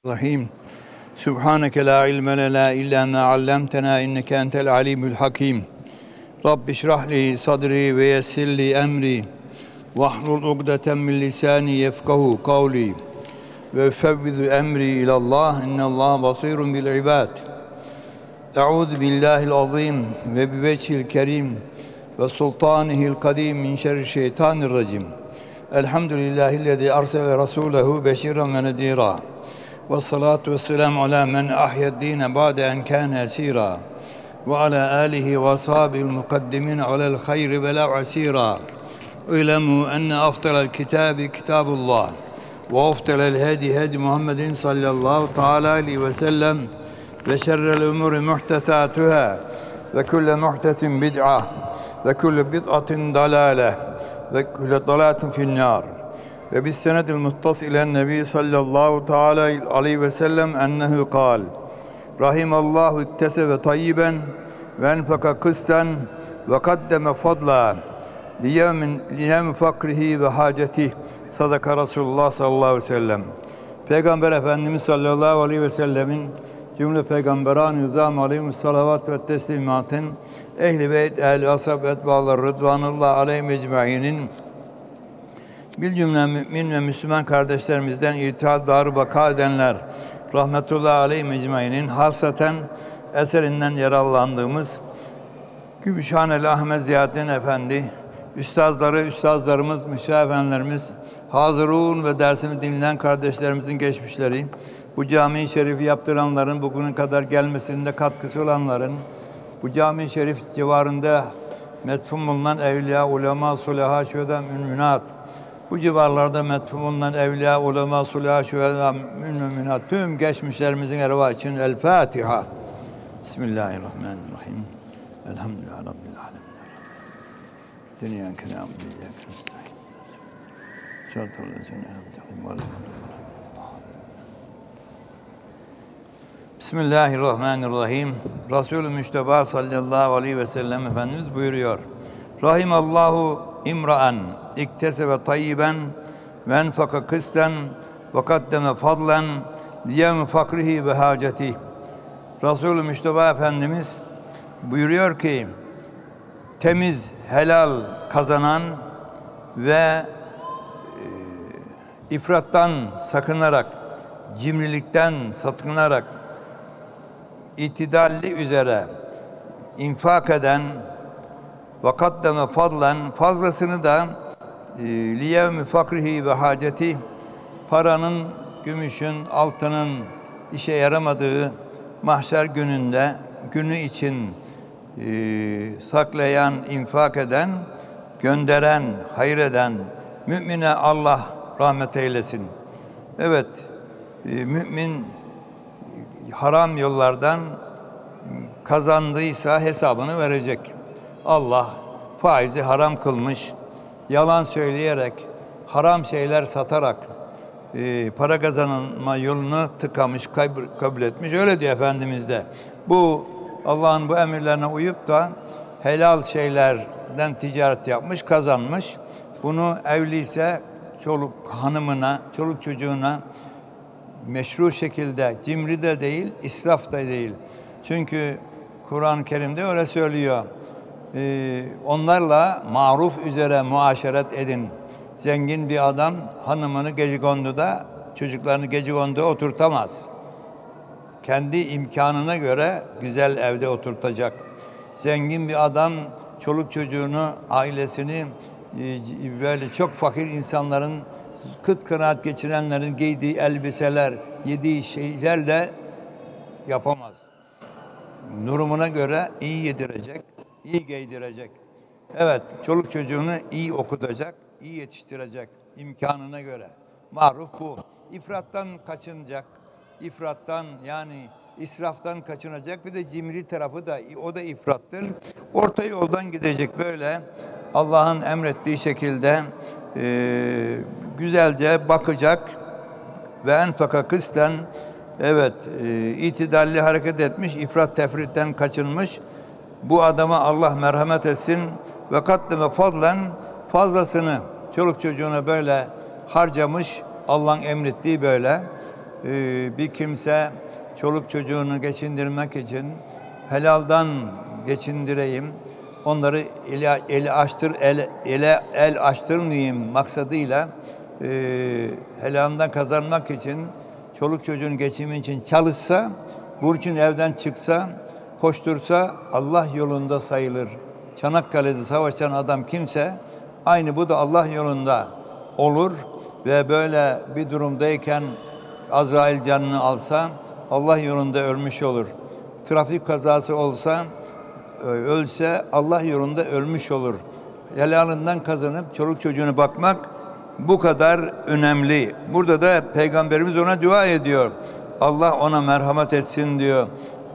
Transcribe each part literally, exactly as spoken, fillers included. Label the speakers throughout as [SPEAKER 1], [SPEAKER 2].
[SPEAKER 1] Rahim. Subhaneke la ilme lena illa ma allamtena inneke entel alimul hakim. Rabbi şrah li sadri ve yessir li emri. Vahlul ugdeten min lisani yefkahu kavli. Ve fevvizu emri ilallah. İnnallah basirun bil ibad. Euzu billahil azim ve bi vecihil kerim ve sultanihil kadim min şerri şeytanirracim. Elhamdülillahillezî arsele rasulehu beşiran ve nedîrâ. Ve salatu ve selamu ala men ahyed-dîne ba'de en kâne esîrâ. Ve ala âlihi ve ashabihi'l mukaddimin alel hayri ve la asîrâ. İlemû enne afdalel kitâbi kitâbullah. Ve afdalel hedi hedi Muhammedin sallallahu teâlâ aleyhi ve sellem. Ve şerrel umuri muhtesâtuhâ. Ve kulle muhtesin bid'a. Ve kulle bid'atin dalâle. Ve kulle dalâtin finnâr. Ve bis senedil muttasilen nebi sallallahu teâlâ aleyhi ve sellem ennehu kâl. Rahimallahu iktesebe tayyiben ve enfeka kısten ve kaddeme fadla liyevmin liyevmi fakrihi ve hacetih. Sadaka Resulullah sallallahu aleyhi ve sellem. Peygamber Efendimiz sallallahu aleyhi ve sellemin cümle peygamberan-ı nizam aleyhim salavat ve teslimatın ehl-i beyt, ehl-i ashab, etbâlar rıdvanullah aleyhim ecmaînin bir cümle mümin ve Müslüman kardeşlerimizden irtihal dar baka edenler rahmetullahi aleyhim ecmaînin hasaten eserinden yararlandığımız Gümüşhaneli Ahmet Ziyaddin Efendi, üstazları, üstazlarımız, müşahit efendilerimiz, hazırun ve dersimi dinleyen kardeşlerimizin geçmişleri, bu cami-i şerifi yaptıranların, bugüne kadar gelmesinde katkısı olanların, bu cami-i şerif civarında metfun bulunan evliya, ulema, sulaha, şühedâ, müminat, bu civarlarda metfun bulunan evliya, ulema, sulaha, şühedâ, müminat, tüm geçmişlerimizin ervah için El Fatiha. Bismillahirrahmanirrahim. Elhamdülillahi Rabbil alemin. Dünya kelamı diye Kristus. Şadırlazine hamdülillah. Bismillahirrahmanirrahim. Resulü Müşteba sallallahu aleyhi ve sellem Efendimiz buyuruyor. Rahimallahu imra'an iktesebe tayyiben ve enfaka kısten ve kaddeme fadlen liyevmi fakrihi ve hacetih. Resulü Müşteba Efendimiz buyuruyor ki temiz, helal kazanan ve e, ifrattan sakınarak, cimrilikten sakınarak itidalli üzere infak eden ve kaddeme fadlen fazlasını da e, liyevmi fakrihi ve haceti paranın, gümüşün, altının işe yaramadığı mahşer gününde günü için e, saklayan, infak eden, gönderen, hayreden mümine Allah rahmet eylesin. Evet, e, mümin haram yollardan kazandıysa hesabını verecek. Allah faizi haram kılmış, yalan söyleyerek, haram şeyler satarak e, para kazanma yolunu tıkamış, kabul etmiş. Öyle diyor Efendimiz de. Bu Allah'ın bu emirlerine uyup da helal şeylerden ticaret yapmış, kazanmış. Bunu evliyse çoluk hanımına, çoluk çocuğuna meşru şekilde, cimri de değil, israf da değil. Çünkü Kur'an-ı Kerim'de öyle söylüyor. Ee, onlarla maruf üzere muaşeret edin. Zengin bir adam hanımını gecekonduda, çocuklarını gecekonduda oturtamaz. Kendi imkanına göre güzel evde oturtacak. Zengin bir adam çoluk çocuğunu, ailesini böyle çok fakir insanların, kıt kanaat geçirenlerin giydiği elbiseler, yediği şeylerle yapamaz. Durumuna göre iyi yedirecek, iyi giydirecek. Evet, çoluk çocuğunu iyi okutacak, iyi yetiştirecek imkanına göre. Maruf bu. İfrattan kaçınacak. İfrattan yani israftan kaçınacak. Bir de cimri tarafı da o da ifrattır. Orta yoldan gidecek böyle Allah'ın emrettiği şekilde e, güzelce bakacak ve enfaka kısten evet e, itidalli hareket etmiş, ifrat tefritten kaçınmış. Bu adama Allah merhamet etsin ve kaddeme fadlen fazlasını çoluk çocuğuna böyle harcamış, Allah'ın emrettiği böyle e, bir kimse çoluk çocuğunu geçindirmek için helaldan geçindireyim, onları ele, ele açtır, ele, ele, el açtırmayayım maksadıyla e, helaldan kazanmak için, çoluk çocuğun geçimi için çalışsa, bunun için evden çıksa, koştursa Allah yolunda sayılır. Çanakkale'de savaşan adam kimse, aynı bu da Allah yolunda olur ve böyle bir durumdayken Azrail canını alsa Allah yolunda ölmüş olur. Trafik kazası olsa, ölse Allah yolunda ölmüş olur. Helalından kazanıp çoluk çocuğuna bakmak bu kadar önemli. Burada da Peygamberimiz ona dua ediyor. Allah ona merhamet etsin diyor.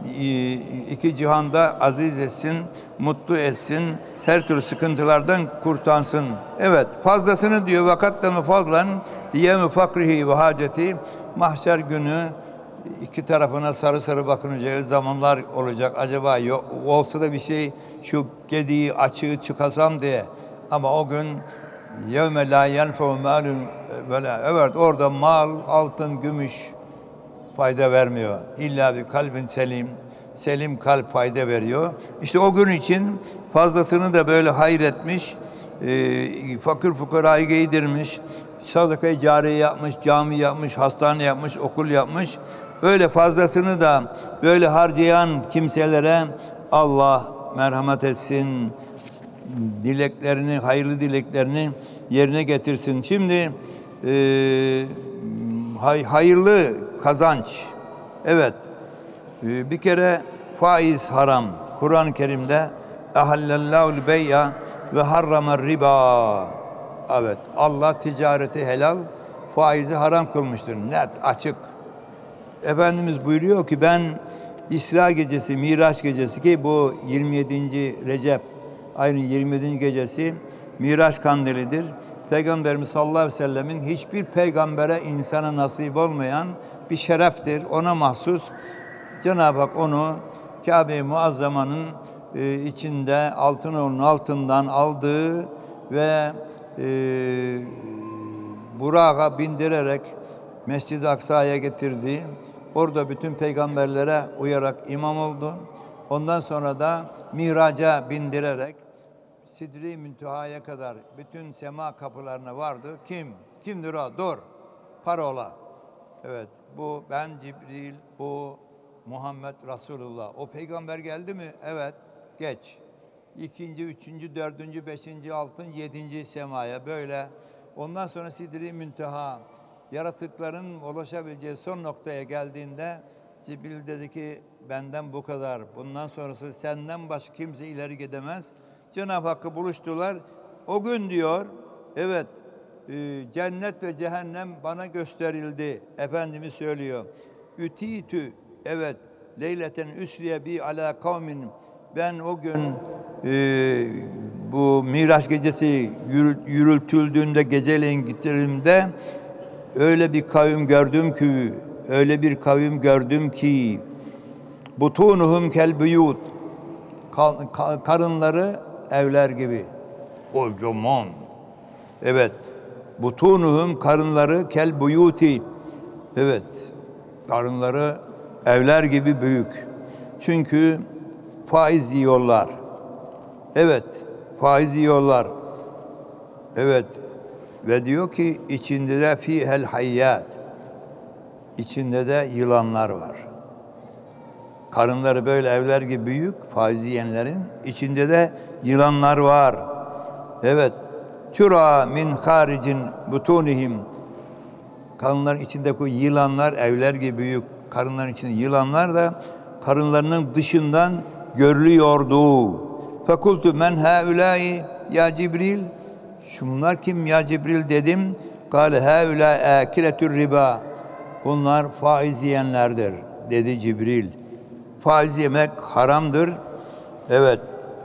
[SPEAKER 1] İki cihanda aziz etsin, mutlu etsin, her türlü sıkıntılardan kurtarsın. Evet, fazlasını diyor, vakatla fazlan diyemi fakrihi ve haceti, mahşer günü iki tarafına sarı sarı bakınacağı zamanlar olacak. Acaba yok, olsa da bir şey, şu gediği açığı çıkasam diye. Ama o gün yevme la yenfe'u malun böyle, evet, orada mal, altın, gümüş fayda vermiyor. İlla bir kalbin selim, selim kalp fayda veriyor. İşte o gün için fazlasını da böyle hayretmiş, e, fakir fukarayı giydirmiş, sadaka-i cariye yapmış, cami yapmış, hastane yapmış, okul yapmış. Böyle fazlasını da böyle harcayan kimselere Allah merhamet etsin, dileklerini, hayırlı dileklerini yerine getirsin. Şimdi e, hay, hayırlı kazanç. Evet, e, bir kere faiz haram. Kur'an-ı Kerim'de ehallallahul bey'a ve harramer riba. Evet, Allah ticareti helal, faizi haram kılmıştır. Net, açık. Efendimiz buyuruyor ki ben İsra gecesi, Miraç gecesi, ki bu yirmi yedinci Recep ayının yirmi yedinci gecesi Miraç kandilidir. Peygamberimiz sallallahu aleyhi ve sellemin hiçbir peygambere, insana nasip olmayan bir şereftir. Ona mahsus. Cenab-ı Hak onu Kabe-i Muazzama'nın e, içinde altın altından aldığı ve e, Burak'a bindirerek Mescid-i Aksa'ya getirdi. Orada bütün peygamberlere uyarak imam oldu. Ondan sonra da Miraç'a bindirerek Sidri Münteha'ya kadar bütün sema kapılarına vardı. Kim? Kimdir o? Dur. Parola. Evet. Bu ben Cibril, bu Muhammed Resulullah. O peygamber geldi mi? Evet. Geç. İkinci, üçüncü, dördüncü, beşinci, altın, yedinci semaya böyle. Ondan sonra Sidri Münteha, yaratıkların ulaşabileceği son noktaya geldiğinde Cibril dedi ki benden bu kadar. Bundan sonrası senden başka kimse ileri gidemez. Cenab-ı Hakk'ı buluştular. O gün diyor, evet, e, cennet ve cehennem bana gösterildi. Efendimiz söylüyor. Ütitü, evet, leyleten üsriye bi ala kavmin. Ben o gün e, bu Miraç gecesi yürü, yürütüldüğünde, geceleyin gittiğimde öyle bir kavim gördüm ki, öyle bir kavim gördüm ki butunuhum kel buyut, karınları evler gibi. Kocaman. Evet. Butunuhum, karınları kel buyuti. Evet. Karınları evler gibi büyük. Çünkü faiz yiyorlar. Evet. Faiz yiyorlar. Evet. Ve diyor ki içinde de fihel hayyat. İçinde de yılanlar var. Karınları böyle evler gibi büyük, faiz yiyenlerin içinde de yılanlar var. Evet. Türa min haricin butunihim. Karınların içindeki yılanlar evler gibi büyük. Karınların içinde yılanlar da karınlarının dışından görülüyordu. Fekultu men haulâi ya Cibril. Şunlar kim ya Cibril dedim. Kâle haulâ âkiletür riba. Bunlar faiz yiyenlerdir dedi Cibril. Faiz yemek haramdır. Evet.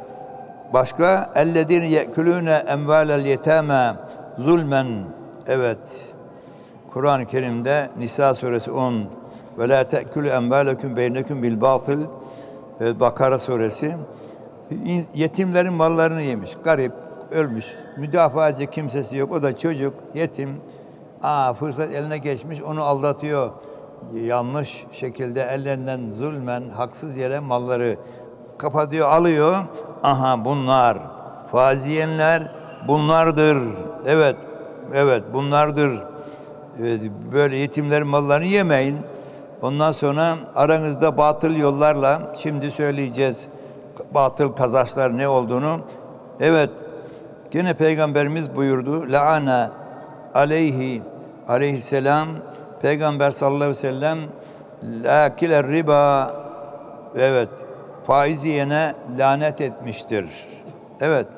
[SPEAKER 1] Başka ellezîne ye'kulûne emvâlel yetâmâ zulmen. Evet. Kur'an-ı Kerim'de Nisa suresi on ve lâ te'kulû emvâlekum beynekum bil bâtil. Evet, Bakara suresi. Yetimlerin mallarını yemiş. Garip, ölmüş. Müdafaacı kimsesi yok. O da çocuk, yetim. Aa, fırsat eline geçmiş, onu aldatıyor. yanlış şekilde ellerinden zulmen, haksız yere malları kapatıyor, alıyor. Aha bunlar, faiz yiyenler bunlardır. Evet, evet bunlardır. Böyle yetimlerin mallarını yemeyin. Ondan sonra aranızda batıl yollarla, şimdi söyleyeceğiz batıl kazançlar ne olduğunu. Evet, gene Peygamberimiz buyurdu. La'ana aleyhi aleyhisselam, Peygamber sallallahu aleyhi ve sellem lâkiler riba, evet, faiz yiyene lanet etmiştir. Evet.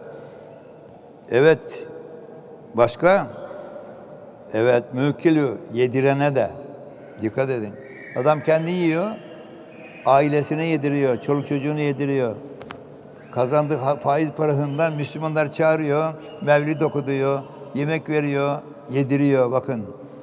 [SPEAKER 1] Evet. Başka? Evet, mükilü yedirene de dikkat edin. Adam kendi yiyor, ailesine yediriyor, çoluk çocuğunu yediriyor. Kazandığı faiz parasından Müslümanlar çağırıyor, mevlid okuduyor, yemek veriyor, yediriyor. Bakın,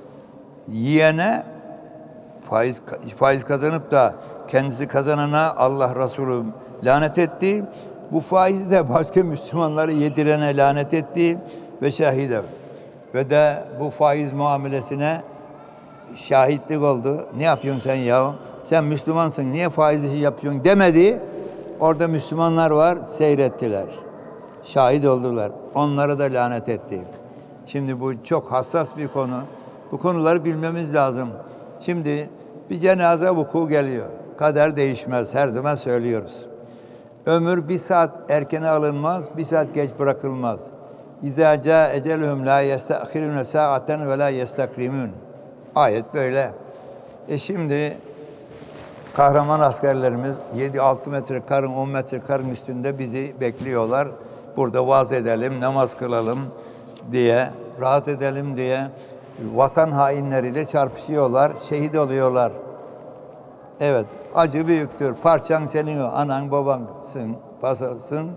[SPEAKER 1] yiyene faiz faiz kazanıp da kendisi kazanana Allah Resulü lanet etti. Bu faizi de başka Müslümanları yedirene lanet etti ve şahide. Ve de bu faiz muamelesine şahitlik oldu. Ne yapıyorsun sen ya? Sen Müslümansın, niye faiz işi yapıyorsun demedi. Orada Müslümanlar var, seyrettiler. Şahit oldular. Onları da lanet etti. Şimdi bu çok hassas bir konu. Bu konuları bilmemiz lazım. Şimdi bir cenaze vuku geliyor. Kader değişmez. Her zaman söylüyoruz. Ömür bir saat erkene alınmaz, bir saat geç bırakılmaz. İzâ câ ecelühüm lâ yestâkhirûne sâaten ve lâ yestakrimûn. Ayet böyle. E şimdi kahraman askerlerimiz yedi altı metre karın, on metre karın üstünde bizi bekliyorlar. Burada vaaz edelim, namaz kılalım diye, rahat edelim diye vatan hainleriyle çarpışıyorlar, şehit oluyorlar. Evet, acı büyüktür. Parçan senin o, anan babansın, basasın.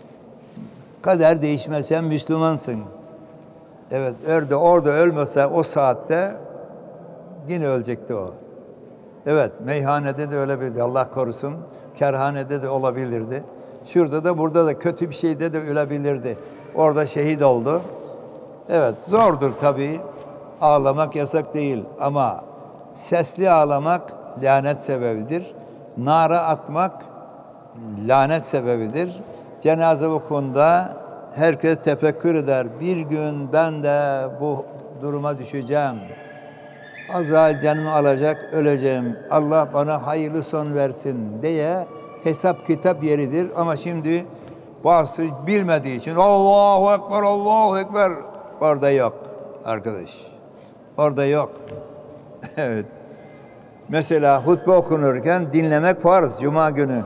[SPEAKER 1] Kader değişmez, sen Müslümansın. Evet, orada, orada ölmese o saatte yine ölecekti o. Evet, meyhanede de ölebilirdi, Allah korusun. Kerhanede de olabilirdi. Şurada da, burada da, kötü bir şeyde de ölebilirdi. Orada şehit oldu. Evet, zordur tabii. Ağlamak yasak değil ama sesli ağlamak lanet sebebidir. Nara atmak lanet sebebidir. Cenaze vukunda herkes tefekkür eder. Bir gün ben de bu duruma düşeceğim. Azrail canımı alacak, öleceğim. Allah bana hayırlı son versin diye hesap kitap yeridir. Ama şimdi bazısı bilmediği için Allahu Ekber, Allahu Ekber orada yok arkadaş. Orada yok. Evet. Mesela hutbe okunurken dinlemek farz Cuma günü.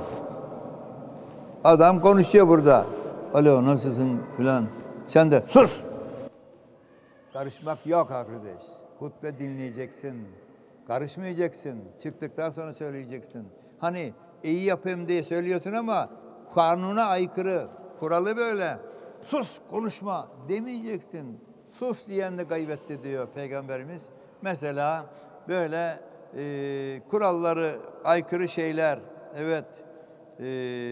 [SPEAKER 1] Adam konuşuyor burada. Alo nasılsın filan. Sen de sus. Karışmak yok arkadaş. Hutbe dinleyeceksin. Karışmayacaksın. Çıktıktan sonra söyleyeceksin. Hani iyi yapayım diye söylüyorsun ama kanuna aykırı. Kuralı böyle. Sus konuşma demeyeceksin. Sus diyen de gaybetti diyor Peygamberimiz. Mesela böyle e, kuralları aykırı şeyler. Evet. E,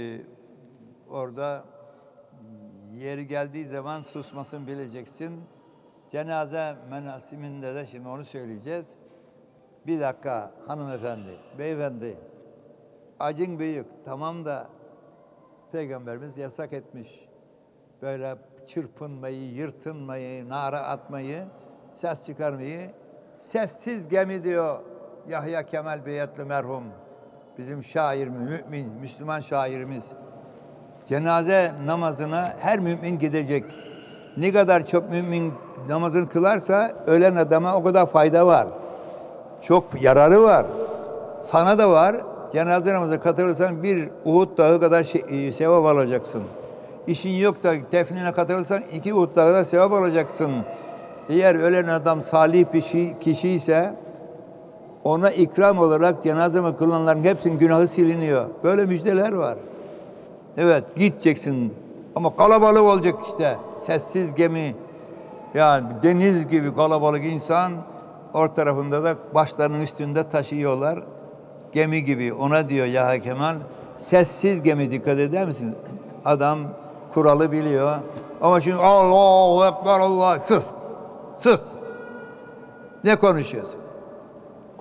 [SPEAKER 1] orada yeri geldiği zaman susmasını bileceksin. Cenaze menasiminde de şimdi onu söyleyeceğiz. Bir dakika hanımefendi, beyefendi, acın büyük. Tamam da Peygamberimiz yasak etmiş. Böyle çırpınmayı, yırtınmayı, nara atmayı, ses çıkarmayı. Sessiz gemi diyor Yahya Kemal Beyatlı merhum. Bizim şair, mümin, Müslüman şairimiz. Cenaze namazına her mümin gidecek. Ne kadar çok mümin namazını kılarsa ölen adama o kadar fayda var. Çok yararı var. Sana da var. Cenaze namazına katılırsan bir Uhud dağı kadar şey, sevap alacaksın. İşin yok da defnine katılırsan iki Uhud dağı kadar sevap alacaksın. Eğer ölen adam salih bir kişi, kişi ise ona ikram olarak cenaze kılanların hepsinin günahı siliniyor. Böyle müjdeler var. Evet gideceksin ama kalabalık olacak işte. Sessiz gemi. Yani deniz gibi kalabalık insan, orta tarafında da başlarının üstünde taşıyorlar. Gemi gibi. Ona diyor Yahya Kemal, sessiz gemi, dikkat eder misin? Adam kuralı biliyor. Ama şimdi Allahu Ekber Allah. Sus. Sus. Ne konuşuyorsun?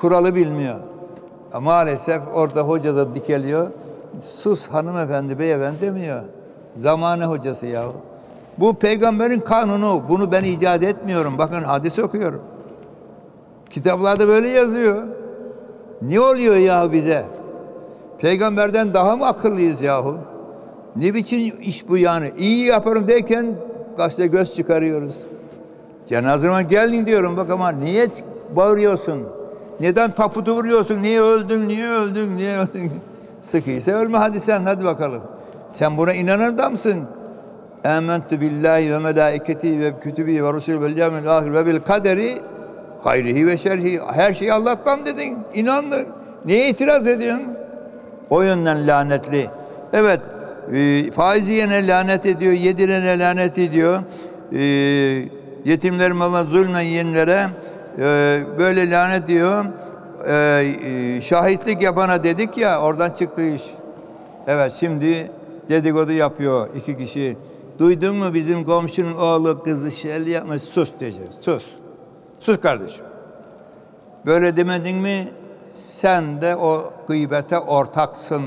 [SPEAKER 1] kuralı bilmiyor. Maalesef orada hoca da dikeliyor. Sus hanımefendi, beyefendi demiyor. Zamane hocası ya. Bu peygamberin kanunu. Bunu ben icat etmiyorum. Bakın hadis okuyorum. Kitaplarda böyle yazıyor. Ne oluyor ya bize? Peygamberden daha mı akıllıyız yahu? Ne biçim iş bu yani? İyi yaparım derken gazete göz çıkarıyoruz. Cenazeme geldin diyorum bak ama niye bağırıyorsun? Neden taputu vuruyorsun? Niye öldün? Niye öldün? Niye öldün? Sıkıysa ölme hadi sen hadi bakalım. Sen buna inanan adamsın. Âmentü billahi ve melâiketi ve kütübi ve rusulü vel yevmil âhir ve bil kaderi hayrihi ve şerhi. Her şey Allah'tan dedin. İnandın. Niye itiraz ediyorsun? O yönden lanetli. Evet. E, faiz yiyene lanet ediyor. Yedirene lanet ediyor. E, yetimler malına zulmen yiyenlere e, böyle lanet diyor. E, e, şahitlik yapana dedik ya oradan çıktı iş. Evet şimdi dedikodu yapıyor iki kişi. Duydun mu bizim komşunun oğlu kızı şelli yapmış. Sus diyeceğiz. Sus. Sus kardeşim. Böyle demedin mi sen de o gıybete ortaksın.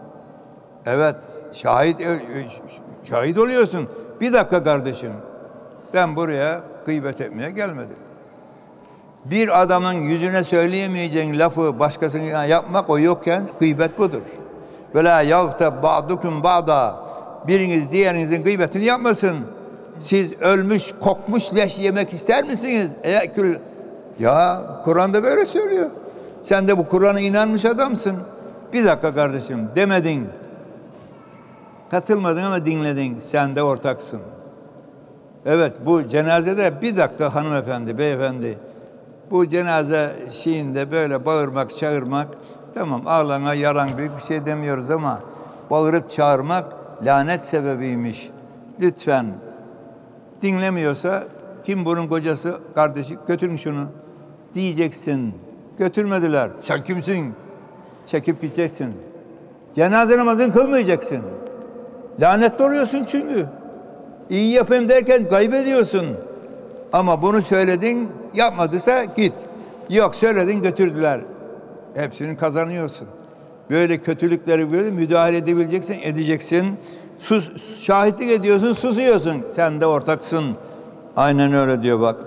[SPEAKER 1] Evet şahit şahit oluyorsun. Bir dakika kardeşim. Ben buraya gıybet etmeye gelmedim. Bir adamın yüzüne söyleyemeyeceğin lafı başkasına yapmak o yokken gıybet budur. Ve la yagtab ba'dukum ba'da. Biriniz diğerinizin gıybetini yapmasın. Siz ölmüş, kokmuş leş yemek ister misiniz? Eğer ya Kur'an'da böyle söylüyor. Sen de bu Kur'an'a inanmış adamsın. Bir dakika kardeşim demedin. Katılmadın ama dinledin. Sen de ortaksın. Evet bu cenazede bir dakika hanımefendi, beyefendi. Bu cenaze şeyinde böyle bağırmak, çağırmak tamam ağlana yaran büyük bir şey demiyoruz ama bağırıp çağırmak lanet sebebiymiş. Lütfen dinlemiyorsa kim bunun kocası, kardeşi götürün şunu diyeceksin. Götürmediler. Sen kimsin? Çekip gideceksin. Cenaze namazını kılmayacaksın. Lanetli oluyorsun çünkü. İyi yapayım derken kaybediyorsun. Ama bunu söyledin, yapmadıysa git. Yok söyledin götürdüler. Hepsini kazanıyorsun. Böyle kötülükleri böyle müdahale edebileceksin, edeceksin. Sus, şahitlik ediyorsun, susuyorsun. Sen de ortaksın. Aynen öyle diyor bak.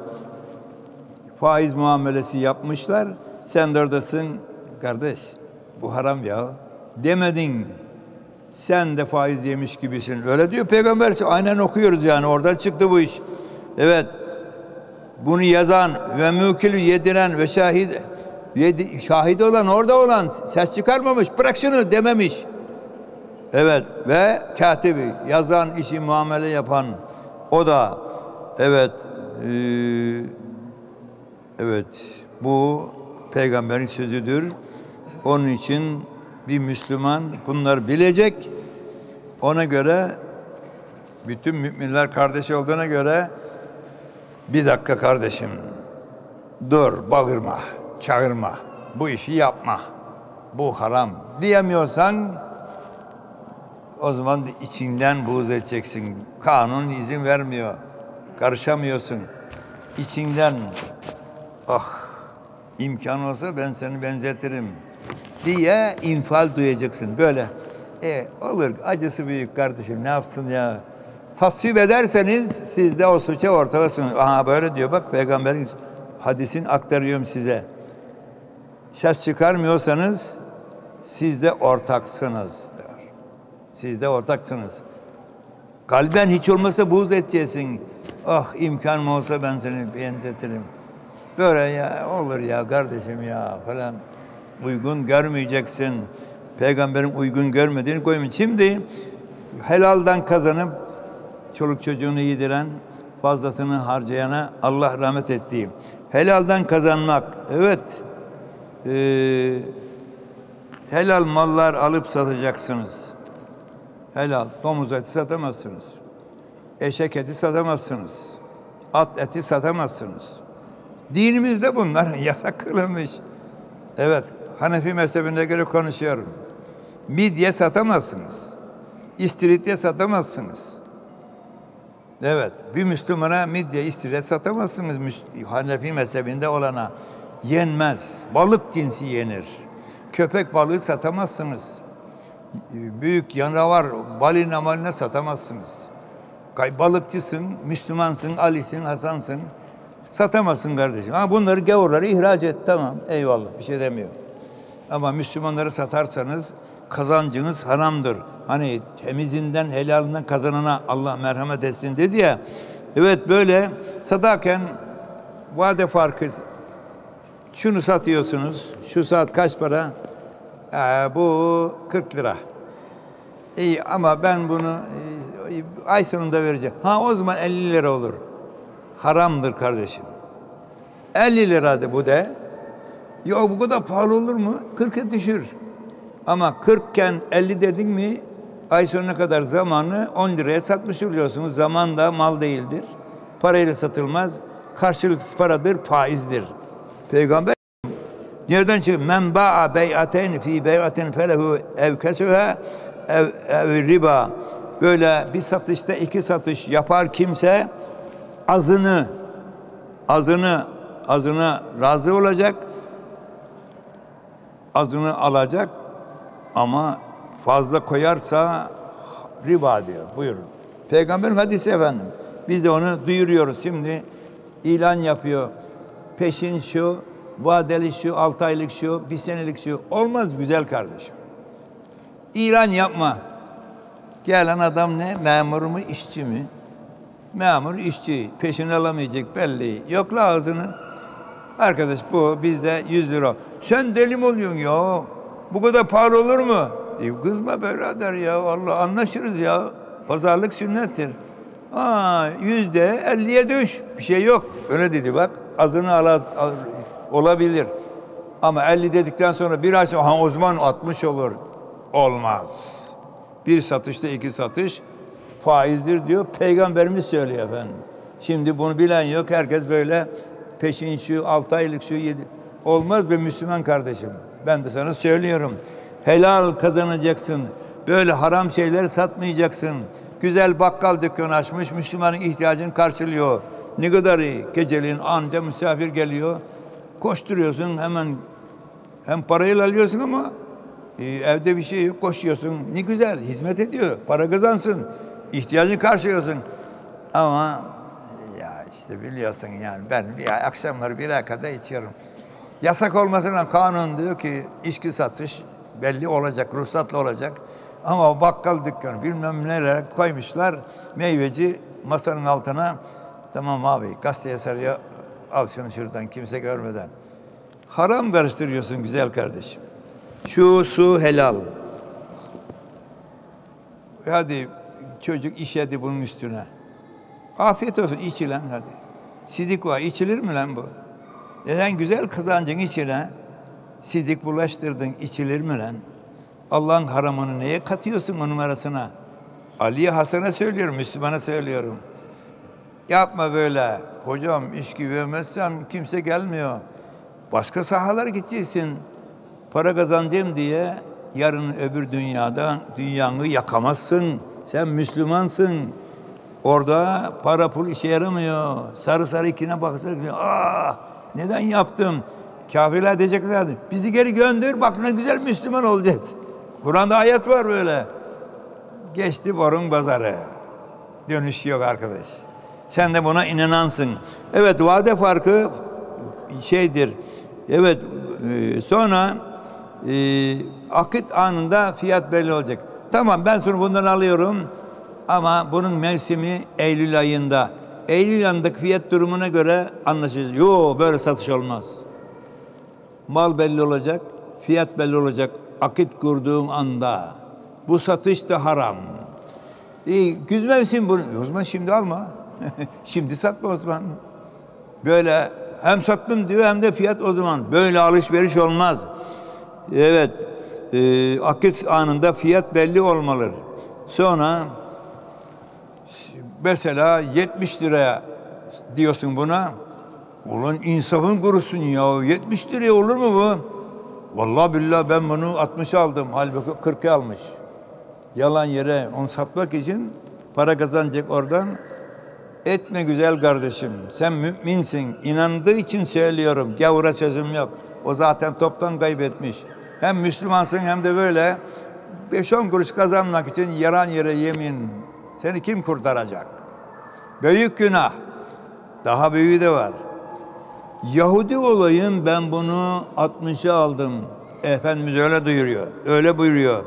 [SPEAKER 1] Faiz muamelesi yapmışlar. Sen de oradasın. Kardeş bu haram ya. Demedin. Sen de faiz yemiş gibisin. Öyle diyor Peygamber. Aynen okuyoruz yani. Oradan çıktı bu iş. Evet. Bunu yazan ve mükülü yediren ve şahid yedi, şahit olan orada olan ses çıkarmamış. Bırak şunu dememiş. Evet. Ve katibi yazan işi muamele yapan o da evet e, evet bu Peygamberin sözüdür. Onun için bir Müslüman bunları bilecek. Ona göre bütün müminler kardeş olduğuna göre bir dakika kardeşim dur bağırma, çağırma, bu işi yapma, bu haram diyemiyorsan o zaman içinden buğz edeceksin. Kanun izin vermiyor, karışamıyorsun. İçinden ah imkan olsa ben seni benzetirim diye infial duyacaksın böyle. E olur acısı büyük kardeşim ne yapsın ya. Tasvip ederseniz siz de o suça ortaksınız. Aha böyle diyor bak Peygamberin hadisini aktarıyorum size. Ses çıkarmıyorsanız siz de ortaksınız diyor. Siz de ortaksınız. Kalben hiç olmasa buğz edeceksin. Ah imkanım olsa ben seni benzetirim. Böyle ya olur ya kardeşim ya falan. Uygun görmeyeceksin. Peygamberin uygun görmediğini koymayın. Şimdi helaldan kazanıp çoluk çocuğunu yediren, fazlasını harcayana Allah rahmet ettiği. Helaldan kazanmak. Evet. Ee, helal mallar alıp satacaksınız. Helal. Domuz eti satamazsınız. Eşek eti satamazsınız. At eti satamazsınız. Dinimizde bunlar yasak kılınmış. Evet. Hanefi mezhebine göre konuşuyorum. Midye satamazsınız. İstiridye satamazsınız. Evet. Bir Müslümana midye, istiridye satamazsınız. Hanefi mezhebinde olana. yenmez. Balık cinsi yenir. Köpek balığı satamazsınız. Büyük canavar, balina malina satamazsınız. Balıkçısın, Müslümansın, Ali'sin, Hasan'sın. Satamazsın kardeşim. Ha bunları gavurları ihraç et, tamam. Eyvallah, bir şey demiyor. Ama Müslümanları satarsanız kazancınız haramdır. Hani temizinden, helalinden kazanana Allah merhamet etsin dedi ya. Evet, böyle satarken vade farkı, şunu satıyorsunuz, şu saat kaç para? Ee, bu kırk lira. İyi ama ben bunu e, ay sonunda vereceğim. Ha o zaman elli lira olur. Haramdır kardeşim. elli liradı bu de. Ya bu kadar pahalı olur mu? kırka düşür. Ama kırk iken elli dedin mi ay sonuna kadar zamanı on liraya satmış oluyorsunuz. Zaman da mal değildir. Parayla satılmaz. Karşılıksız paradır, faizdir. Peygamber nereden çıkıyor? Men ba'a bey'aten fi bey'aten felehu ev kesuha ev, ev riba. Böyle bir satışta iki satış yapar kimse azını azını azına razı olacak. Azını alacak ama fazla koyarsa riba diyor. Buyurun. Peygamberin hadisi efendim. Biz de onu duyuruyoruz şimdi. İlan yapıyor. Peşin şu, vadeli şu, altı aylık şu, bir senelik şu. Olmaz güzel kardeşim. İlan yapma. Gelen adam ne? Memur mu, işçi mi? Memur, işçi. Peşin alamayacak belli. Yokla ağzını. Arkadaş bu bizde yüz lira. Sen deli mi oluyorsun ya? Bu kadar pahalı olur mu? E, kızma birader ya. Vallahi anlaşırız ya. Pazarlık sünnettir. Aa, yüzde elliye düş. Bir şey yok. Öyle dedi bak. Azını al, al, olabilir. Ama elli dedikten sonra bir ay sonra ha, o zaman altmış olur. Olmaz. Bir satışta iki satış faizdir diyor. Peygamberimiz söylüyor efendim. Şimdi bunu bilen yok. Herkes böyle peşin şu, altı aylık şu, yedi. Olmaz be Müslüman kardeşim. Ben de sana söylüyorum. Helal kazanacaksın. Böyle haram şeyleri satmayacaksın. Güzel bakkal dükkanı açmış, Müslümanın ihtiyacını karşılıyor. Ne kadar iyi. Geceliğin anca misafir geliyor. Koşturuyorsun hemen. Hem parayı alıyorsun ama e, evde bir şey yok, koşuyorsun. Ne güzel, hizmet ediyor. Para kazansın. İhtiyacını karşılıyorsun. Ama ya işte biliyorsun yani ben bir akşamları birer kadar içiyorum. Yasak olmasına kanun diyor ki içki satış belli olacak, ruhsatlı olacak. Ama o bakkal dükkanı bilmem neler koymuşlar. Meyveci masanın altına tamam abi gazeteye sarıyor al şunu şuradan kimse görmeden. Haram karıştırıyorsun güzel kardeşim. Şu su helal. Hadi çocuk işedi bunun üstüne. Afiyet olsun iç lan hadi. Sidik var içilir mi lan bu? Neden güzel kazancın içine sidik bulaştırdın içilir mi lan? Allah'ın haramını neye katıyorsun onun arasına? Ali'ye Hasan'a söylüyorum, Müslümana söylüyorum. Yapma böyle. Hocam içki vermezsem kimse gelmiyor. Başka sahalara gideceksin. Para kazanacağım diye yarın öbür dünyada dünyanı yakamazsın. Sen Müslümansın. Orada para pul işe yaramıyor. Sarı sarı ikine bakacaksın. Ah neden yaptım? Kafirler diyeceklerdi. Bizi geri gönder bak ne güzel Müslüman olacağız. Kur'an'da ayet var böyle. Geçti borun pazarı. Dönüş yok arkadaş. Sen de buna inanansın. Evet vade farkı şeydir. Evet e, sonra e, akit anında fiyat belli olacak. Tamam ben sonra bundan alıyorum ama bunun mevsimi Eylül ayında. Eylül ayındaki fiyat durumuna göre anlaşacağız. Yok böyle satış olmaz. Mal belli olacak, fiyat belli olacak. Akit kurduğum anda. Bu satış da haram. İyi, güz mevsim bunu. O zaman şimdi alma. Şimdi satma o zaman. Böyle hem sattım diyor hem de fiyat o zaman. Böyle alışveriş olmaz. Evet. E, akit anında fiyat belli olmalı. Sonra mesela yetmiş liraya diyorsun buna. Ulan insafın kurusun ya. yetmiş liraya olur mu bu? Vallahi billahi ben bunu altmış aldım. Halbuki kırka almış. Yalan yere onu satmak için para kazanacak oradan. Etme güzel kardeşim. Sen müminsin. İnandığı için söylüyorum. Gavura sözüm yok. O zaten toptan kaybetmiş. Hem Müslümansın hem de böyle beş on kuruş kazanmak için yalan yere yemin. Seni kim kurtaracak? Büyük günah. Daha büyüğü de var. Yahudi olayım, ben bunu altmışa aldım. Efendimiz öyle duyuruyor. Öyle buyuruyor.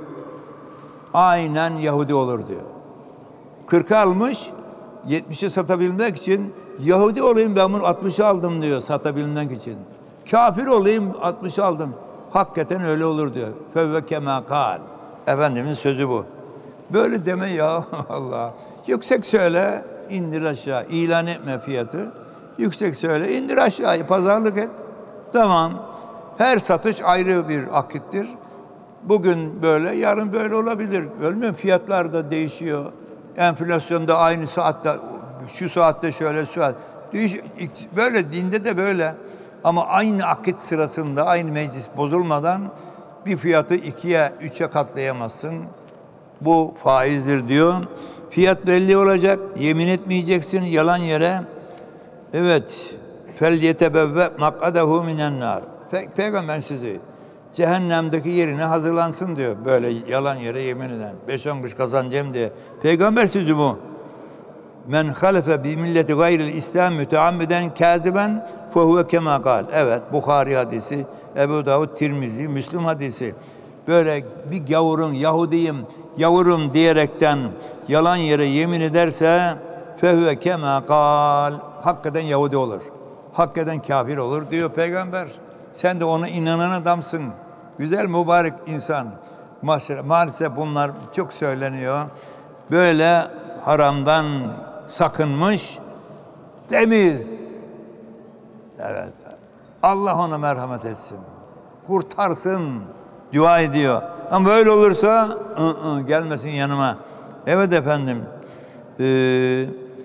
[SPEAKER 1] Aynen Yahudi olur diyor. kırka almış, yetmişe satabilmek için Yahudi olayım, ben bunu altmışa aldım diyor satabilmek için. Kafir olayım, altmışa aldım. Hakikaten öyle olur diyor. Fevve kemâ kâl. Efendimiz sözü bu. Böyle deme ya Allah. Yüksek söyle, indir aşağı. İlan etme fiyatı. Yüksek söyle, indir aşağıya. Pazarlık et. Tamam. Her satış ayrı bir akittir. Bugün böyle, yarın böyle olabilir. Ölmüyor, fiyatlar da değişiyor. Enflasyonda aynı saatte, şu saatte şöyle, şu saat. Böyle, dinde de böyle. Ama aynı akit sırasında, aynı meclis bozulmadan bir fiyatı ikiye, üçe katlayamazsın. Bu faizdir diyor. Fiyat belli olacak, yemin etmeyeceksin yalan yere. Evet. Fel yetebevve mak'adehu minen nar. Pe Peygamber sizi cehennemdeki yerine hazırlansın diyor. Böyle yalan yere yemin eden. Beş on kuruş kazanacağım diye. Peygamber sözü bu. Men halefe bi milleti gayril İslam müteammiden kâziben fehuve kemâ kâl. Evet, Bukhari hadisi, Ebu Davud, Tirmizi, Müslüm hadisi. Böyle bir gavurun, Yahudiyim, gavurum diyerekten yalan yere yemin ederse fehuve kemâ kâl. Hakikaten Yahudi olur. Hakikaten kafir olur diyor Peygamber. Sen de ona inanan adamsın. Güzel, mübarek insan. Maalesef bunlar çok söyleniyor. Böyle haramdan sakınmış, temiz. Evet. Allah ona merhamet etsin. Kurtarsın. Dua ediyor. Ama böyle olursa ı -ı, gelmesin yanıma. Evet efendim. Ee,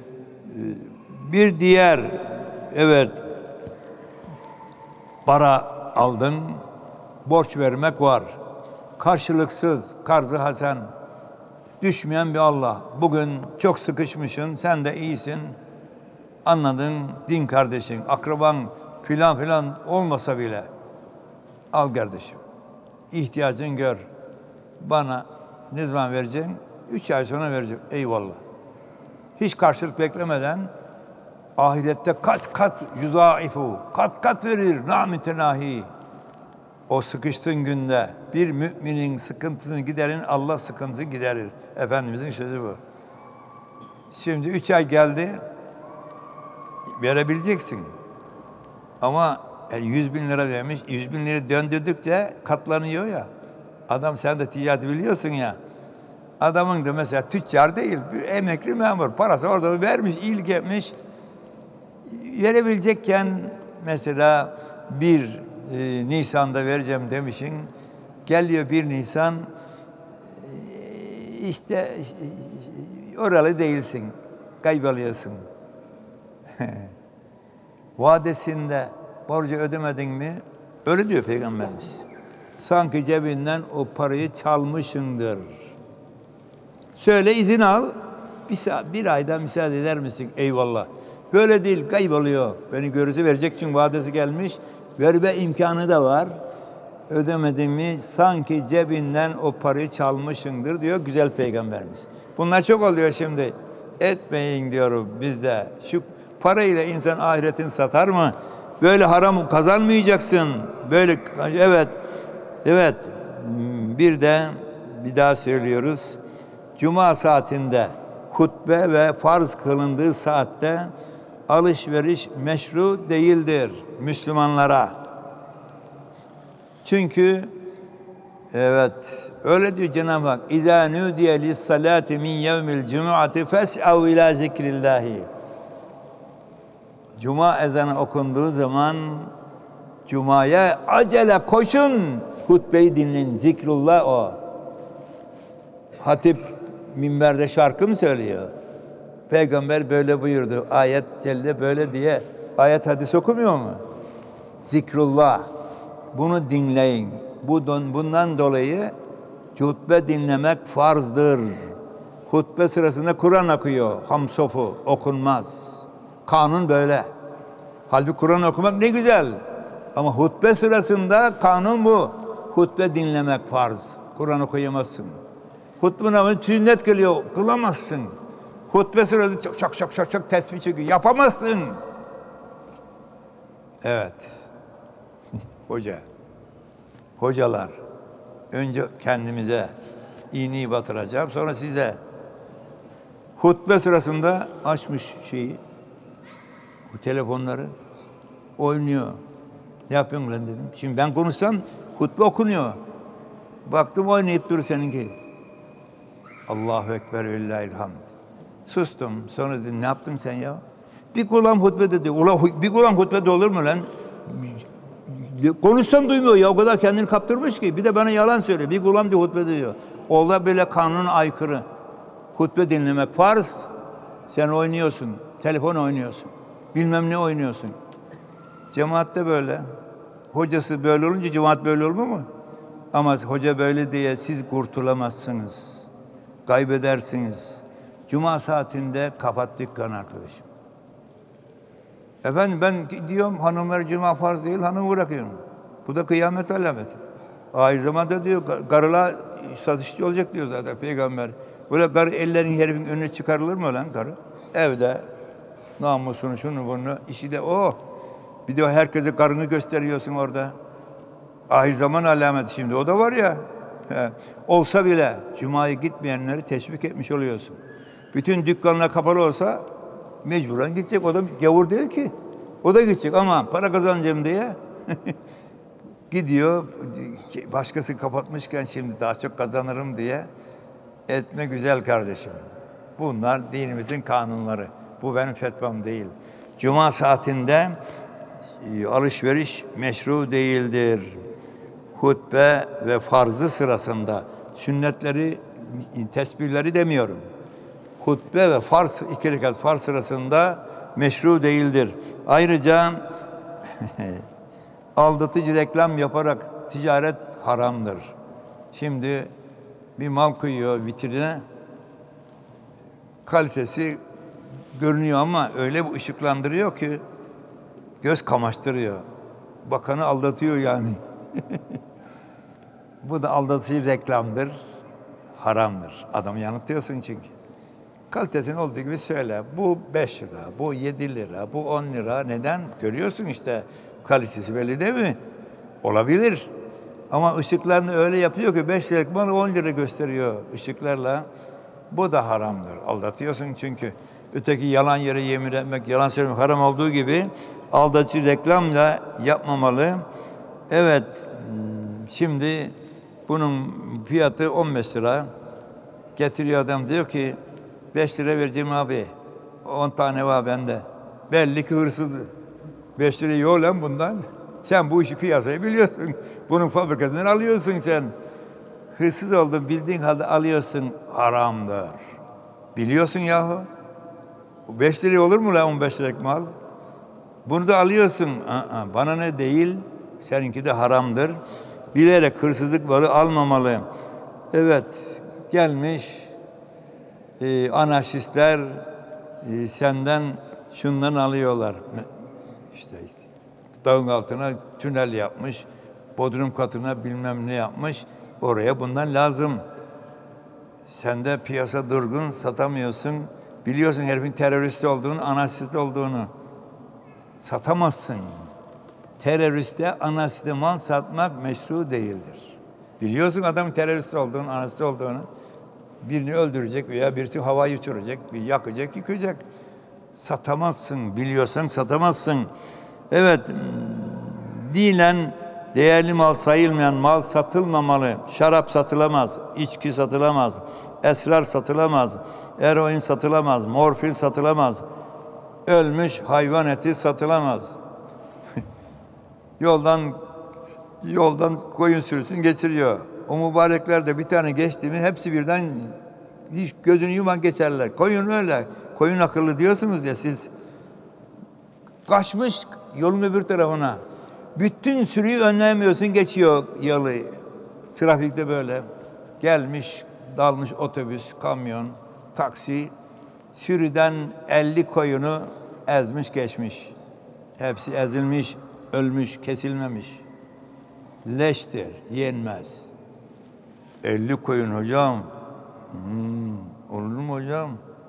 [SPEAKER 1] bir diğer, evet, para aldın, borç vermek var. Karşılıksız, karz-ı hasen, düşmeyen bir Allah. Bugün çok sıkışmışsın, sen de iyisin. Anladın, din kardeşin, akraban filan filan olmasa bile al kardeşim. İhtiyacın gör. Bana ne zaman vereceksin? Üç ay sonra vereceğim. Eyvallah. Hiç karşılık beklemeden ahirette kat kat yüzaifu, kat kat verir, namütenahi. O sıkıştığın günde bir müminin sıkıntısını giderin, Allah sıkıntısını giderir. Efendimizin sözü bu. Şimdi üç ay geldi, verebileceksin. Ama yani yüz bin lira vermiş, yüz bin lira döndürdükçe katlanıyor ya. Adam, sen de ticareti biliyorsun ya. Adamın da mesela tüccar değil, bir emekli memur, parası orada vermiş, iyilik etmiş. Verebilecekken mesela bir e, Nisan'da vereceğim demişsin. Geliyor bir Nisan, e, işte e, oralı değilsin, kayboluyorsun. Vadesinde borcu ödemedin mi? Öyle diyor Peygamberimiz. Sanki cebinden o parayı çalmışındır. Söyle, izin al. Bir, saat, bir ayda müsaade eder misin? Eyvallah. Böyle değil, kayboluyor. Beni görücü verecek çünkü vadesi gelmiş. Verme imkanı da var. Ödemedin mi sanki cebinden o parayı çalmışındır diyor güzel Peygamberimiz. Bunlar çok oluyor şimdi. Etmeyin diyorum bizde. Şu parayla insan ahiretini satar mı? Böyle haram kazanmayacaksın. Böyle, evet. Evet. Bir de bir daha söylüyoruz. Cuma saatinde hutbe ve farz kılındığı saatte alışveriş meşru değildir Müslümanlara. Çünkü evet öyle diyor Cenab-ı Hak. İzâ nûdiye lis-salâti min yevmil cum'ati fes'av ilâ zikrillâhi. Cuma ezanı okunduğu zaman Cuma'ya acele koşun, hutbeyi dinleyin. Zikrullah o. Hatip minberde şarkı mı söylüyor? Peygamber böyle buyurdu. Ayet celle böyle diye. Ayet hadis okumuyor mu? Zikrullah. Bunu dinleyin. Bu bundan dolayı hutbe dinlemek farzdır. Hutbe sırasında Kur'an akıyor. Hamsofu okunmaz. Kanun böyle. Halbuki Kur'an okumak ne güzel. Ama hutbe sırasında kanun bu. Hutbe dinlemek farz. Kur'an okuyamazsın. Hutbe namazı sünnet geliyor. Kılamazsın. Hutbe sırasında çok çok çok çok, çok tesbih çekiyor. Yapamazsın. Evet. Hoca. Hocalar. Önce kendimize iğneyi batıracağım. Sonra size. Hutbe sırasında açmış şeyi. Bu telefonları. Oynuyor. Ne yapıyorsun lan dedim. Şimdi ben konuşsam hutbe okunuyor. Baktım oynayıp durur seninki. Allahu Ekber ve lillahilhamd. Sustum. Sonra dedim ne yaptın sen ya? Bir kulağım hutbede diyor. Ula bir kulağım hutbede olur mu lan? Konuşsam duymuyor ya. O kadar kendini kaptırmış ki. Bir de bana yalan söylüyor. Bir kulağım diyor hutbede diyor. O da böyle kanuna aykırı. Hutbe dinlemek farz. Sen oynuyorsun. Telefon oynuyorsun. Bilmem ne oynuyorsun. Cemaatte böyle. Hocası böyle olunca cemaat böyle olma mı? Ama hoca böyle diye siz kurtulamazsınız. Kaybedersiniz. Cuma saatinde kapat dükkanı arkadaşım. Efendim ben diyorum hanımlar cuma farz değil, hanımı bırakıyorum. Bu da kıyamet alameti. Aynı zamanda diyor karılar satışçı olacak diyor zaten peygamber. Böyle karı ellerin herifin önüne çıkarılır mı lan karı? Evde namusunu şunu bunu işi de o. Bir de herkese karını gösteriyorsun orada. Ahir zaman alameti şimdi o da var ya. He. Olsa bile Cuma'ya gitmeyenleri teşvik etmiş oluyorsun. Bütün dükkanlar kapalı olsa mecburen gidecek. O da gavur değil ki. O da gidecek ama para kazanacağım diye gidiyor. Başkası kapatmışken şimdi daha çok kazanırım diye etme güzel kardeşim. Bunlar dinimizin kanunları. Bu benim fetvam değil. Cuma saatinde alışveriş meşru değildir. Hutbe ve farzı sırasında sünnetleri, tesbihleri demiyorum. Hutbe ve farz, iki rekat farz sırasında meşru değildir. Ayrıca aldatıcı reklam yaparak ticaret haramdır. Şimdi bir mal koyuyor vitrine, kalitesi görünüyor ama öyle bir ışıklandırıyor ki göz kamaştırıyor. Bakanı aldatıyor yani. Bu da aldatıcı reklamdır, haramdır. Adamı yanıltıyorsun çünkü. Kalitesini olduğu gibi söyle. Bu beş lira, bu yedi lira, bu on lira. Neden? Görüyorsun işte kalitesi belli değil mi? Olabilir. Ama ışıklarını öyle yapıyor ki beş liralık malı on lira gösteriyor ışıklarla. Bu da haramdır. Aldatıyorsun çünkü. Öteki yalan yere yemin etmek, yalan söylemek haram olduğu gibi aldatıcı reklamla yapmamalı. Evet, şimdi bunun fiyatı on beş lira. Getiriyor adam diyor ki beş lira vereceğim abi. on tane var bende. Belli ki hırsız. beş lira yok lan bundan. Sen bu işi piyasayı biliyorsun. Bunun fabrikasından alıyorsun sen. Hırsız oldun bildiğin halde alıyorsun. Haramdır. Biliyorsun yahu. beş lira olur mu lan on beş liralık mal? Bunu da alıyorsun. Aa, bana ne değil? Seninki de haramdır. Bilerek hırsızlık malı almamalı. Evet, gelmiş e, anarşistler e, senden şundan alıyorlar. İşte dağın altına tünel yapmış, bodrum katına bilmem ne yapmış. Oraya bundan lazım. Sen de piyasa durgun, satamıyorsun. Biliyorsun herifin terörist olduğunu, anarşist olduğunu. Satamazsın. Teröriste, anarşiste mal satmak meşru değildir. Biliyorsun adamın terörist olduğunu, anarşist olduğunu. Birini öldürecek veya birisi havayı uçuracak, bir yakacak, yıkacak. Satamazsın. Biliyorsan satamazsın. Evet, dinen değerli mal sayılmayan mal satılmamalı. Şarap satılamaz, içki satılamaz, esrar satılamaz, eroin satılamaz, morfin satılamaz, ölmüş hayvan eti satılamaz. yoldan yoldan koyun sürüsün geçiriyor. O mübarekler de bir tane geçti mi hepsi birden hiç gözünü yuman geçerler. Koyun öyle. Koyun akıllı diyorsunuz ya siz. Kaçmış yolun öbür tarafına. Bütün sürüyü önleyemiyorsun geçiyor yalı. Trafikte böyle. Gelmiş, dalmış otobüs, kamyon. taksi sürüden elli koyunu ezmiş geçmiş. Hepsi ezilmiş, ölmüş, kesilmemiş. Leştir, yenmez. elli koyun hocam. Hmm, olur mu hocam?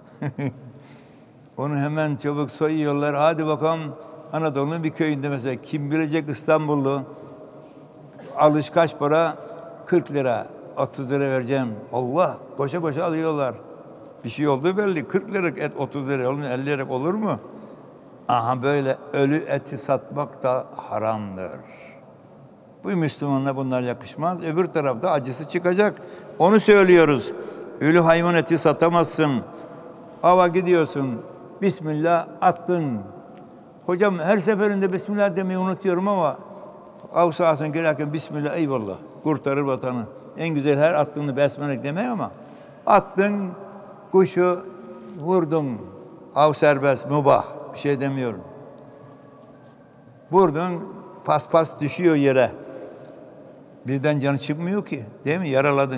[SPEAKER 1] Onu hemen çabuk soyuyorlar. Hadi bakalım Anadolu'nun bir köyünde mesela kim bilecek İstanbullu alış kaç para? kırk lira, otuz lira vereceğim. Allah koşa koşa alıyorlar. Bir şey olduğu belli. kırk liralık et otuz lira olur mu? elli liralık olur mu? Aha böyle ölü eti satmak da haramdır. Bu Müslümanlara bunlar yakışmaz. Öbür tarafta acısı çıkacak. Onu söylüyoruz. Ölü hayvan eti satamazsın. Ava gidiyorsun. Bismillah attın. Hocam her seferinde Bismillah demeyi unutuyorum ama av sahasına girerken Bismillah eyvallah. Kurtarır vatanı. En güzel her attığını besmelek demeyi ama attın kuşu vurdun. Av serbest, mübah. Bir şey demiyorum. Vurdun paspas düşüyor yere. Birden canı çıkmıyor ki. Değil mi? Yaraladın.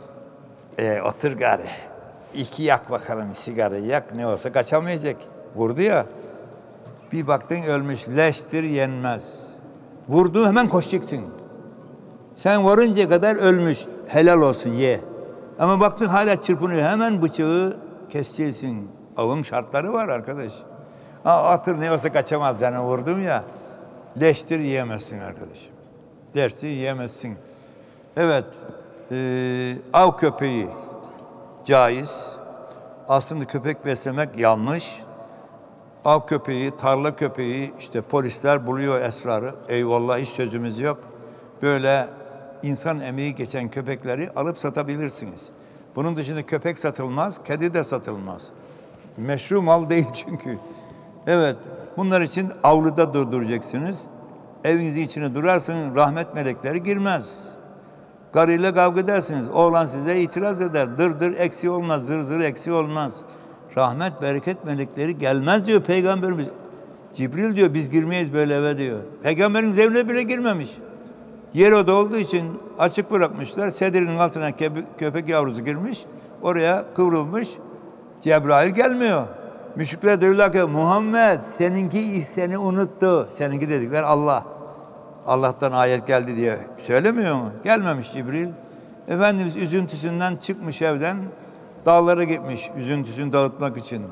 [SPEAKER 1] E, otur gari. İki yak bakalım sigarayı yak. Ne olsa kaçamayacak. Vurdu ya. Bir baktın ölmüş. Leştir yenmez. Vurdu hemen koşacaksın. Sen varıncaya kadar ölmüş. Helal olsun ye. Ama baktın hala çırpınıyor. Hemen bıçağı keseceksin. Avın şartları var arkadaş. Ha, atır ne olsa kaçamaz. Ben vurdum ya. Leştir yiyemezsin arkadaşım. Dersi yiyemezsin. Evet. E, av köpeği caiz. Aslında köpek beslemek yanlış. Av köpeği, tarla köpeği, işte polisler buluyor esrarı. Eyvallah hiç sözümüz yok. Böyle insan emeği geçen köpekleri alıp satabilirsiniz. Bunun dışında köpek satılmaz, kedi de satılmaz. Meşru mal değil çünkü. Evet, bunlar için avluda durduracaksınız. Evinizin içine durarsanız rahmet melekleri girmez. Karıyla kavga edersiniz. Oğlan size itiraz eder. Dır dır eksi olmaz, zır zır eksi olmaz. Rahmet, bereket melekleri gelmez diyor Peygamberimiz. Cibril diyor biz girmeyiz böyle eve diyor. Peygamberin evine bile girmemiş. Yer oda olduğu için açık bırakmışlar. Sedirinin altına köpek yavrusu girmiş. Oraya kıvrılmış. Cebrail gelmiyor. Müşrikler diyorlar ki Muhammed seninki seni unuttu. Seninki dedikler Allah. Allah'tan ayet geldi diye söylemiyor mu? Gelmemiş Cibril. Efendimiz üzüntüsünden çıkmış evden. Dağlara gitmiş üzüntüsünü dağıtmak için.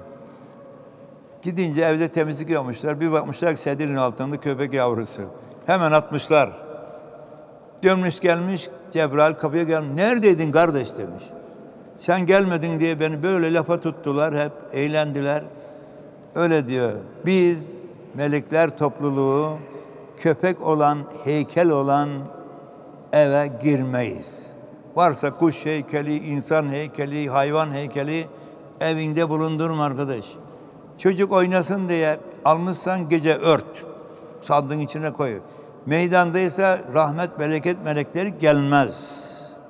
[SPEAKER 1] Gidince evde temizlik yapmışlar. Bir bakmışlar ki sedirin altında köpek yavrusu. Hemen atmışlar. Dönmüş gelmiş Cebrail kapıya gelmiş. Neredeydin kardeş demiş. Sen gelmedin diye beni böyle lafa tuttular hep. Eğlendiler. Öyle diyor. Biz melekler topluluğu köpek olan, heykel olan eve girmeyiz. Varsa kuş heykeli, insan heykeli, hayvan heykeli evinde bulundurma arkadaş. Çocuk oynasın diye almışsan gece ört. Sandığın içine koy. Meydandaysa rahmet, bereket melekleri gelmez.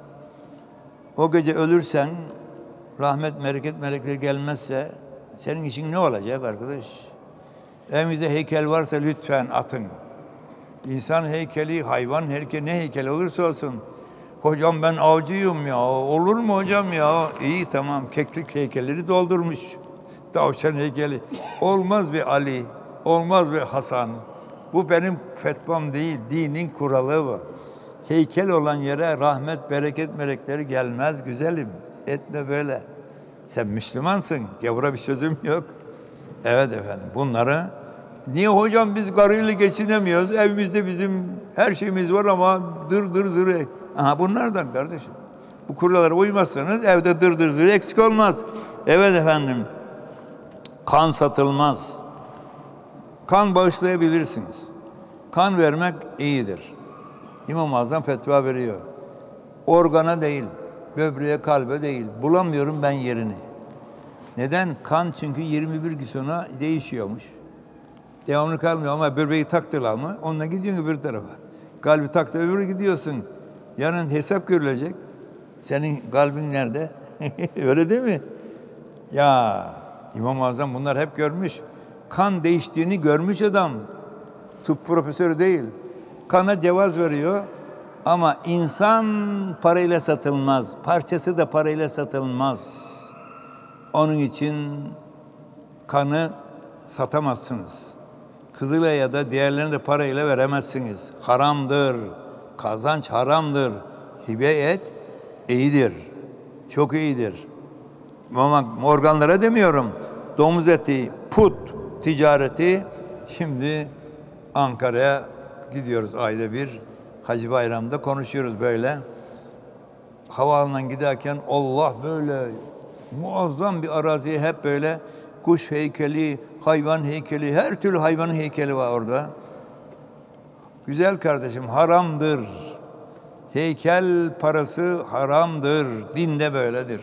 [SPEAKER 1] O gece ölürsen rahmet, bereket melekleri gelmezse senin için ne olacak arkadaş? Evinizde heykel varsa lütfen atın. İnsan heykeli, hayvan heykeli, ne heykel olursa olsun. Hocam ben avcıyım ya. Olur mu hocam ya? İyi tamam. Keklik heykelleri doldurmuş. Tavşan heykeli. Olmaz bir Ali. Olmaz bir Hasan. Bu benim fetvam değil. Dinin kuralı bu. Heykel olan yere rahmet, bereket melekleri gelmez güzelim. Etme böyle. Sen Müslümansın. Gavura bir sözüm yok. Evet efendim. Bunları niye hocam biz karıyla geçinemiyoruz? Evimizde bizim her şeyimiz var ama dır dır zırı. Aha bunlardan kardeşim. Bu kurallara uymazsanız evde dır dır zırı eksik olmaz. Evet efendim. Kan satılmaz. Kan bağışlayabilirsiniz. Kan vermek iyidir. İmam-ı Azam fetva veriyor. Organa değil, böbreğe, kalbe değil. Bulamıyorum ben yerini. Neden? Kan çünkü yirmi bir gün sonra değişiyormuş. Devamlı kalmıyor ama böbreği taktılar mı? Onunla gidiyorsun öbür tarafa. Kalbi taktı öbürü gidiyorsun. Yarın hesap görülecek. Senin kalbin nerede? Öyle değil mi? Ya İmam-ı Azam bunlar hep görmüş. Kan değiştiğini görmüş adam. Tıp profesörü değil. Kana cevaz veriyor. Ama insan parayla satılmaz. Parçası da parayla satılmaz. Onun için kanı satamazsınız. Kızıyla ya da diğerlerini de parayla veremezsiniz. Haramdır. Kazanç haramdır. Hibe et iyidir. Çok iyidir. Ama organlara demiyorum. Domuz eti, put ticareti. Şimdi Ankara'ya gidiyoruz ayda bir. Hacı Bayram'da konuşuyoruz böyle. Havaalanından giderken Allah böyle muazzam bir araziye hep böyle kuş heykeli, hayvan heykeli, her türlü hayvanın heykeli var orada. Güzel kardeşim, haramdır. Heykel parası haramdır. Dinde böyledir.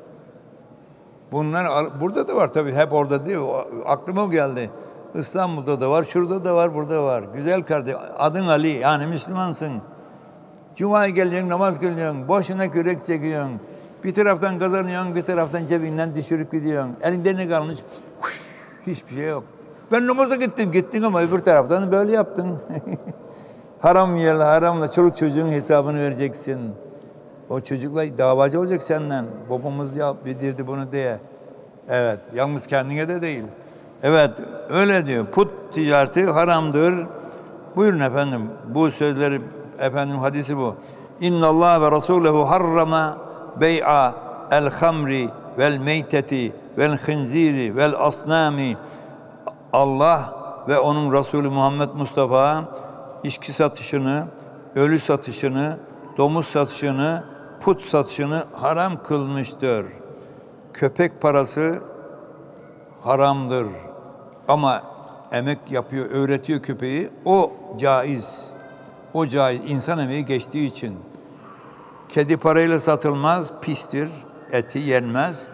[SPEAKER 1] Bunlar burada da var tabii, hep orada değil. Aklıma geldi. İstanbul'da da var, şurada da var, burada var. Güzel kardeşim, adın Ali, yani Müslümansın. Cuma'ya geleceksin, namaz kılacaksın, boşuna kürek çekiyorsun. Bir taraftan kazanıyorsun, bir taraftan cebinden düşürüp gidiyorsun. Elinde ne kalmış? Hiçbir şey yok. Ben namaza gittim, gittin ama öbür taraftan böyle yaptın. Haram yerle, haramla çoluk çocuğun hesabını vereceksin. O çocukla davacı olacak senden. Babamız ya bildirdi bunu diye. Evet, yalnız kendine de değil. Evet, öyle diyor. Put ticareti haramdır. Buyurun efendim, bu sözleri, efendim hadisi bu. İnna Allah ve Rasuluhu harrama bey'a el hamri vel meyteti vel khinziri vel asnami. Allah ve onun Resulü Muhammed Mustafa içki satışını, ölü satışını, domuz satışını, put satışını haram kılmıştır. Köpek parası haramdır. Ama emek yapıyor, öğretiyor köpeği. O caiz. O caiz. İnsan emeği geçtiği için. Kedi parayla satılmaz, pistir. Eti yenmez.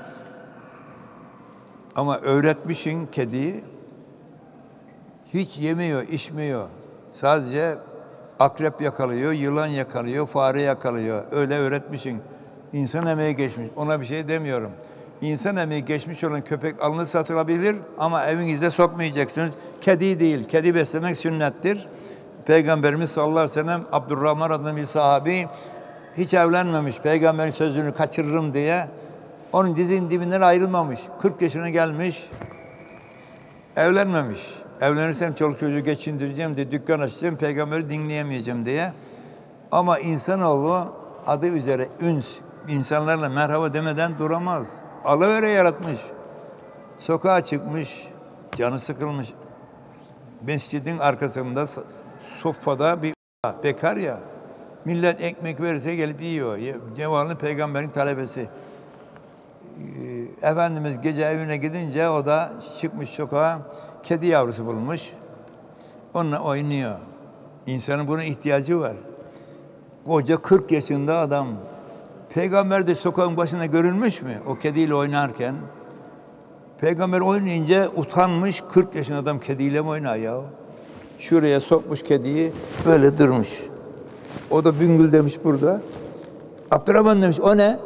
[SPEAKER 1] Ama öğretmişin kediyi, hiç yemiyor, içmiyor. Sadece akrep yakalıyor, yılan yakalıyor, fare yakalıyor. Öyle öğretmişsin. İnsan emeği geçmiş. Ona bir şey demiyorum. İnsan emeği geçmiş olan köpek alınır satılabilir ama evinizde sokmayacaksınız. Kedi değil. Kedi beslemek sünnettir. Peygamberimiz sallallahu aleyhi ve sellem, Abdurrahman adlı bir sahabi, hiç evlenmemiş. Peygamberin sözünü kaçırırım diye onun dizinin dibinden ayrılmamış. kırk yaşına gelmiş. Evlenmemiş. Evlenirsem çoluk çocuğu geçindireceğim diye, dükkan açacağım, peygamberi dinleyemeyeceğim diye. Ama insanoğlu adı üzere üns, insanlarla merhaba demeden duramaz. Alıvere yaratmış. Sokağa çıkmış, canı sıkılmış. Mescidin arkasında, sofada bir bekar ya. Millet ekmek verirse gelip yiyor. Devamlı peygamberin talebesi. Efendimiz gece evine gidince o da çıkmış sokağa, kedi yavrusu bulmuş. Onunla oynuyor. İnsanın buna ihtiyacı var. Koca kırk yaşında adam. Peygamber de sokağın başında görülmüş mü? O kediyle oynarken. Peygamber oynayınca utanmış, kırk yaşında adam kediyle mi oynar ya? Şuraya sokmuş kediyi, böyle durmuş. O da büngül demiş burada. Abdurrahman demiş, o ne?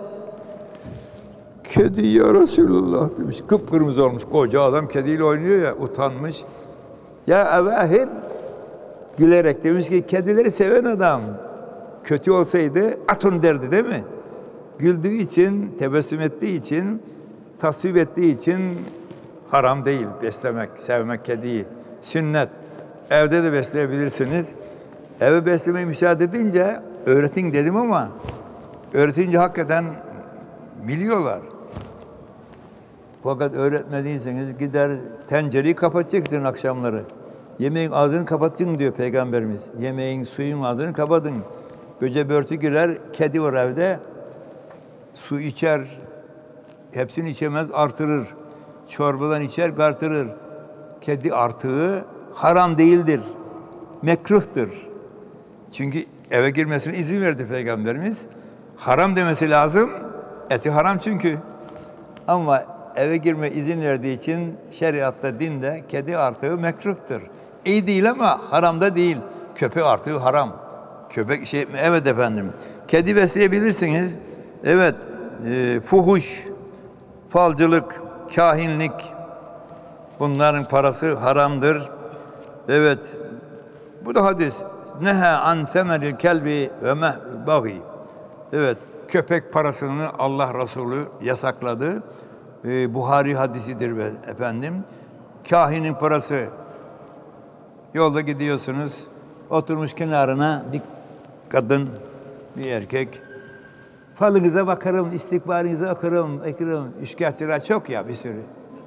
[SPEAKER 1] Kedi ya Resulullah demiş. Kıpkırmızı olmuş. Koca adam kediyle oynuyor ya, utanmış. Ya evahir gülerek demiş ki, kedileri seven adam kötü olsaydı atın derdi, değil mi? Güldüğü için, tebessüm ettiği için, tasvip ettiği için haram değil beslemek, sevmek kediyi. Sünnet. Evde de besleyebilirsiniz. Eve beslemeyi müsaade edince öğretin dedim ama öğretince hakikaten biliyorlar. Fakat öğretmediyseniz gider tencereyi kapatacaksın akşamları. Yemeğin ağzını kapatın diyor Peygamberimiz. Yemeğin, suyun ağzını kapatın. Böce börtü girer, kedi var evde. Su içer, hepsini içemez, artırır. Çorbadan içer, artırır. Kedi artığı haram değildir, mekruhtur. Çünkü eve girmesine izin verdi Peygamberimiz. Haram demesi lazım, eti haram çünkü. Ama eve girme izin verdiği için şeriatta, dinde kedi artığı mekruhtur. İyi değil ama haram da değil. Köpek artığı haram. Köpek şey, evet efendim. Kedi besleyebilirsiniz. Evet, e, fuhuş, falcılık, kahinlik, bunların parası haramdır. Evet, bu da hadis. Neha an semeril kelbi ve mehbagi. Evet, köpek parasını Allah Resulü yasakladı. e, Buhari hadisidir be, efendim. Kahinin parası. Yolda gidiyorsunuz. Oturmuş kenarına bir kadın, bir erkek. Falınıza bakarım, istikbalinize okurum, okurum. Üçkağıtçılar çok ya bir sürü.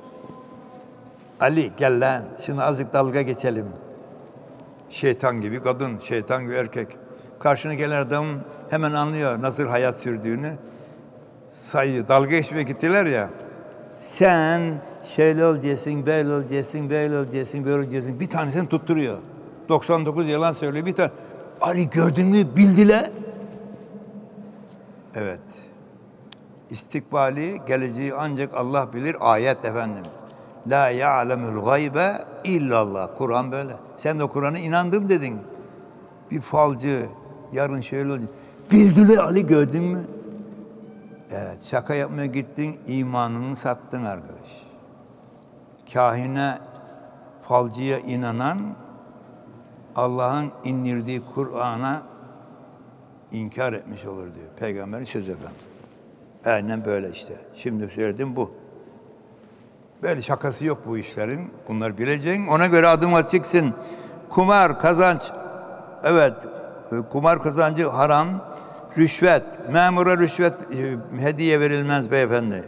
[SPEAKER 1] Ali gel lan, şunu azıcık dalga geçelim. Şeytan gibi kadın, şeytan gibi erkek. Karşına gelen adam hemen anlıyor nasıl hayat sürdüğünü. Sayıyor, dalga geçmeye gittiler ya. Sen şöyle olacaksın, böyle olacaksın, böyle olacaksın, böyle olacaksın. Bir tanesini tutturuyor. doksan dokuz yalan söylüyor. Bir tane. Ali gördün mü? Bildiler. Evet. İstikbali, geleceği ancak Allah bilir. Ayet efendim. La ya'lemul gaybe illallah. Kur'an böyle. Sen de Kur'an'a inandım dedin. Bir falcı yarın şöyle olacak. Bildiler Ali gördün mü? Evet, şaka yapmaya gittin, imanını sattın arkadaş. Kahine, falcıya inanan, Allah'ın indirdiği Kur'an'a inkar etmiş olur diyor. Peygamberin sözü efendim. Aynen böyle işte. Şimdi söyledim bu. Böyle şakası yok bu işlerin. Bunları bileceksin. Ona göre adım atacaksın. Kumar, kazanç. Evet, kumar kazancı haram. Rüşvet, memura rüşvet hediye verilmez beyefendi.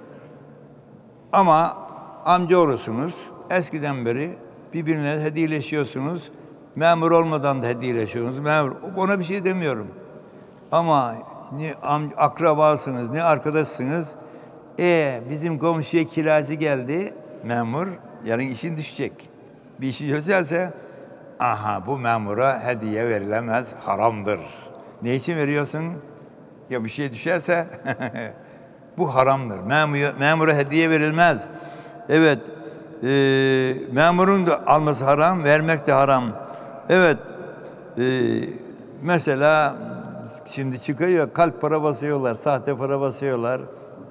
[SPEAKER 1] Ama amcaoğlusunuz, eskiden beri birbirine hediyeleşiyorsunuz. Memur olmadan da hediyeleşiyorsunuz. Memur, ona bir şey demiyorum. Ama ne akrabasınız, ne arkadaşsınız. E bizim komşuya kiracı geldi, memur, yarın işin düşecek. Bir işi çözerse, aha bu memura hediye verilemez, haramdır. Ne için veriyorsun? Ya bir şey düşerse bu haramdır. Memura, memura hediye verilmez. Evet, e, memurun da alması haram, vermek de haram. Evet, e, mesela şimdi çıkıyor, kalp para basıyorlar, sahte para basıyorlar.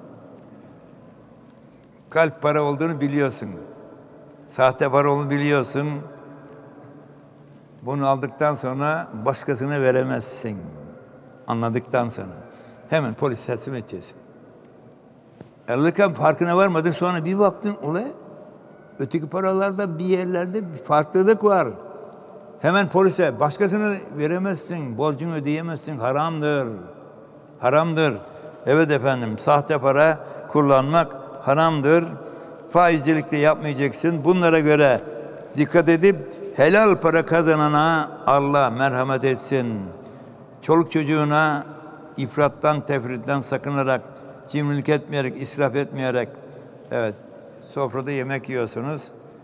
[SPEAKER 1] Kalp para olduğunu biliyorsun. Sahte para olduğunu biliyorsun. Bunu aldıktan sonra başkasına veremezsin. Anladıktan sonra. Hemen polis teslim edeceksin. Alırken farkına varmadın, sonra bir baktın, olay. Öteki paralarda bir yerlerde bir farklılık var. Hemen polise, başkasına veremezsin, borcunu ödeyemezsin, haramdır. Haramdır. Evet efendim, sahte para kullanmak haramdır. Faizcilik de yapmayacaksın. Bunlara göre dikkat edip helal para kazanana Allah merhamet etsin. Çoluk çocuğuna ifrattan, tefritten sakınarak, cimrilik etmeyerek, israf etmeyerek, evet, sofrada yemek yiyorsunuz.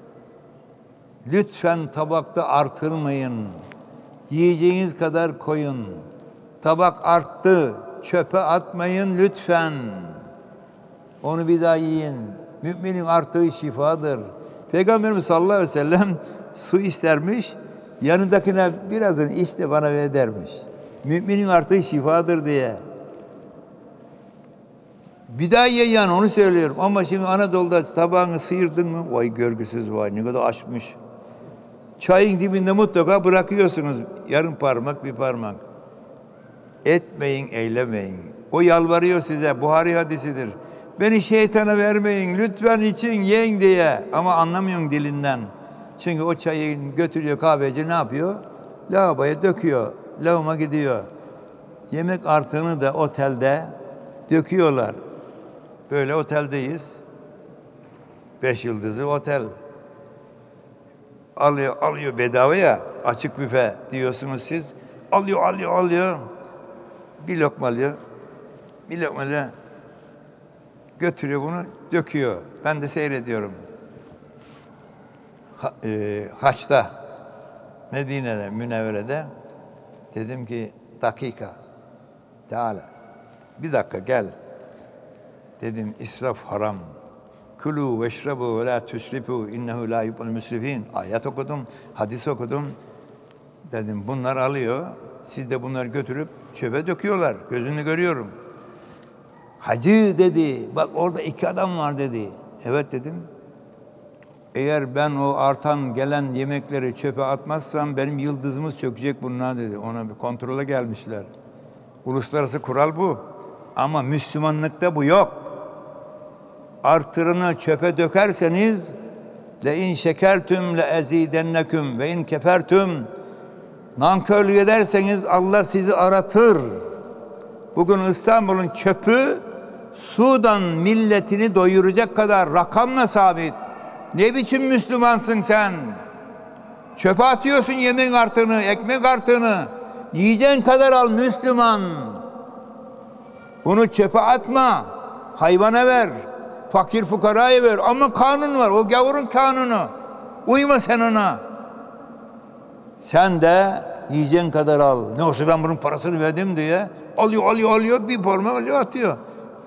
[SPEAKER 1] Lütfen tabakta artırmayın. Yiyeceğiniz kadar koyun. Tabak arttı, çöpe atmayın lütfen. Onu bir daha yiyin. Müminin arttığı şifadır. Peygamberimiz sallallahu aleyhi ve sellem su istermiş, yanındakine birazını iç de bana ver dermiş. Müminin arttığı şifadır diye. Bir daha ye yani, onu söylüyorum. Ama şimdi Anadolu'da tabağını sıyırdın mı? Vay görgüsüz vay, ne kadar açmış. Çayın dibinde mutlaka bırakıyorsunuz. Yarım parmak, bir parmak. Etmeyin, eylemeyin. O yalvarıyor size. Buhari hadisidir. Beni şeytana vermeyin, lütfen için, yiyin diye. Ama anlamıyorsun dilinden. Çünkü o çayı götürüyor kahveci, ne yapıyor? Lavaboya döküyor. Lavama gidiyor. Yemek artığını da otelde döküyorlar. Böyle oteldeyiz. Beş yıldızlı otel. Alıyor, alıyor bedavaya, açık büfe diyorsunuz siz. Alıyor, alıyor, alıyor. Bir lokma alıyor. Bir lokma alıyor. Götürüyor bunu, döküyor. Ben de seyrediyorum. Ha, e, Haç'ta, Medine'de, Münevvere'de dedim ki dakika, Teala, bir dakika gel. Dedim israf haram. Kulu veşrabu ve la tusrifu innehu la yuhibbul müsrifin. Ayet okudum, hadis okudum. Dedim bunlar alıyor. Siz de bunları götürüp çöpe döküyorlar. Gözünü görüyorum. Hacı dedi. Bak orada iki adam var dedi. Evet dedim. Eğer ben o artan gelen yemekleri çöpe atmazsam benim yıldızımız çökecek bunlar dedi. Ona bir kontrole gelmişler. Uluslararası kural bu. Ama Müslümanlıkta bu yok. artırını çöpe dökerseniz le in şekertüm le ezidenneküm ve in kefertüm, nankörlük ederseniz Allah sizi aratır. Bugün İstanbul'un çöpü Sudan milletini doyuracak kadar rakamla sabit. Ne biçim Müslümansın sen? Çöpe atıyorsun yemek artığını, ekmek artığını. Yiyeceğin kadar al Müslüman. Bunu çöpe atma. Hayvana ver. Fakir fukaraya ver. Ama kanun var. O gavurun kanunu. Uyma sen ona. Sen de yiyeceğin kadar al. Ne olsa ben bunun parasını verdim diye. Alıyor, alıyor, alıyor. Bir forma alıyor, atıyor.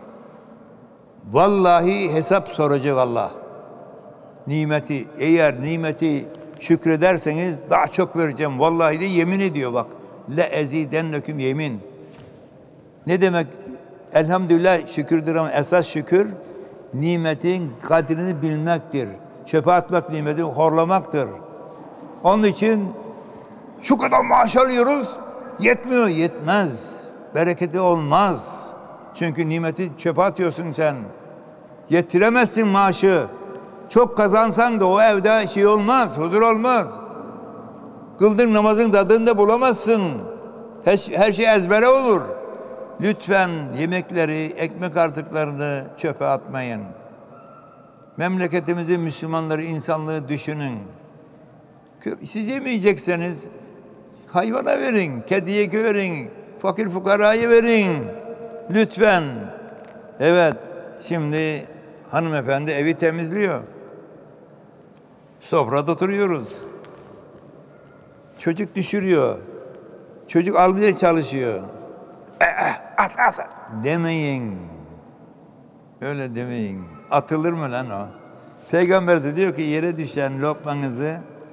[SPEAKER 1] Vallahi hesap soracak Allah. Nimeti, eğer nimeti şükrederseniz daha çok vereceğim. Vallahi de yemin ediyor bak. Le ezidenneküm yemin. Ne demek? Elhamdülillah şükürdür ama esas şükür nimetin kadrini bilmektir. Çöpe atmak nimeti horlamaktır. Onun için şu kadar maaş alıyoruz, yetmiyor, yetmez. Bereketi olmaz. Çünkü nimeti çöpe atıyorsun sen. Yetiremezsin maaşı. Çok kazansan da o evde şey olmaz, huzur olmaz. Kıldığın namazın tadını da bulamazsın. Her, her şey ezbere olur. Lütfen yemekleri, ekmek artıklarını çöpe atmayın. Memleketimizin Müslümanları, insanlığı düşünün. Siz yemeyecekseniz hayvana verin, kediye verin, fakir fukaraya verin. Lütfen. Evet, şimdi hanımefendi evi temizliyor. Sofrada oturuyoruz. Çocuk düşürüyor. Çocuk almaya çalışıyor. Eh, at at demeyin. Öyle demeyin. Atılır mı lan o? Peygamber de diyor ki yere düşen lokmanızı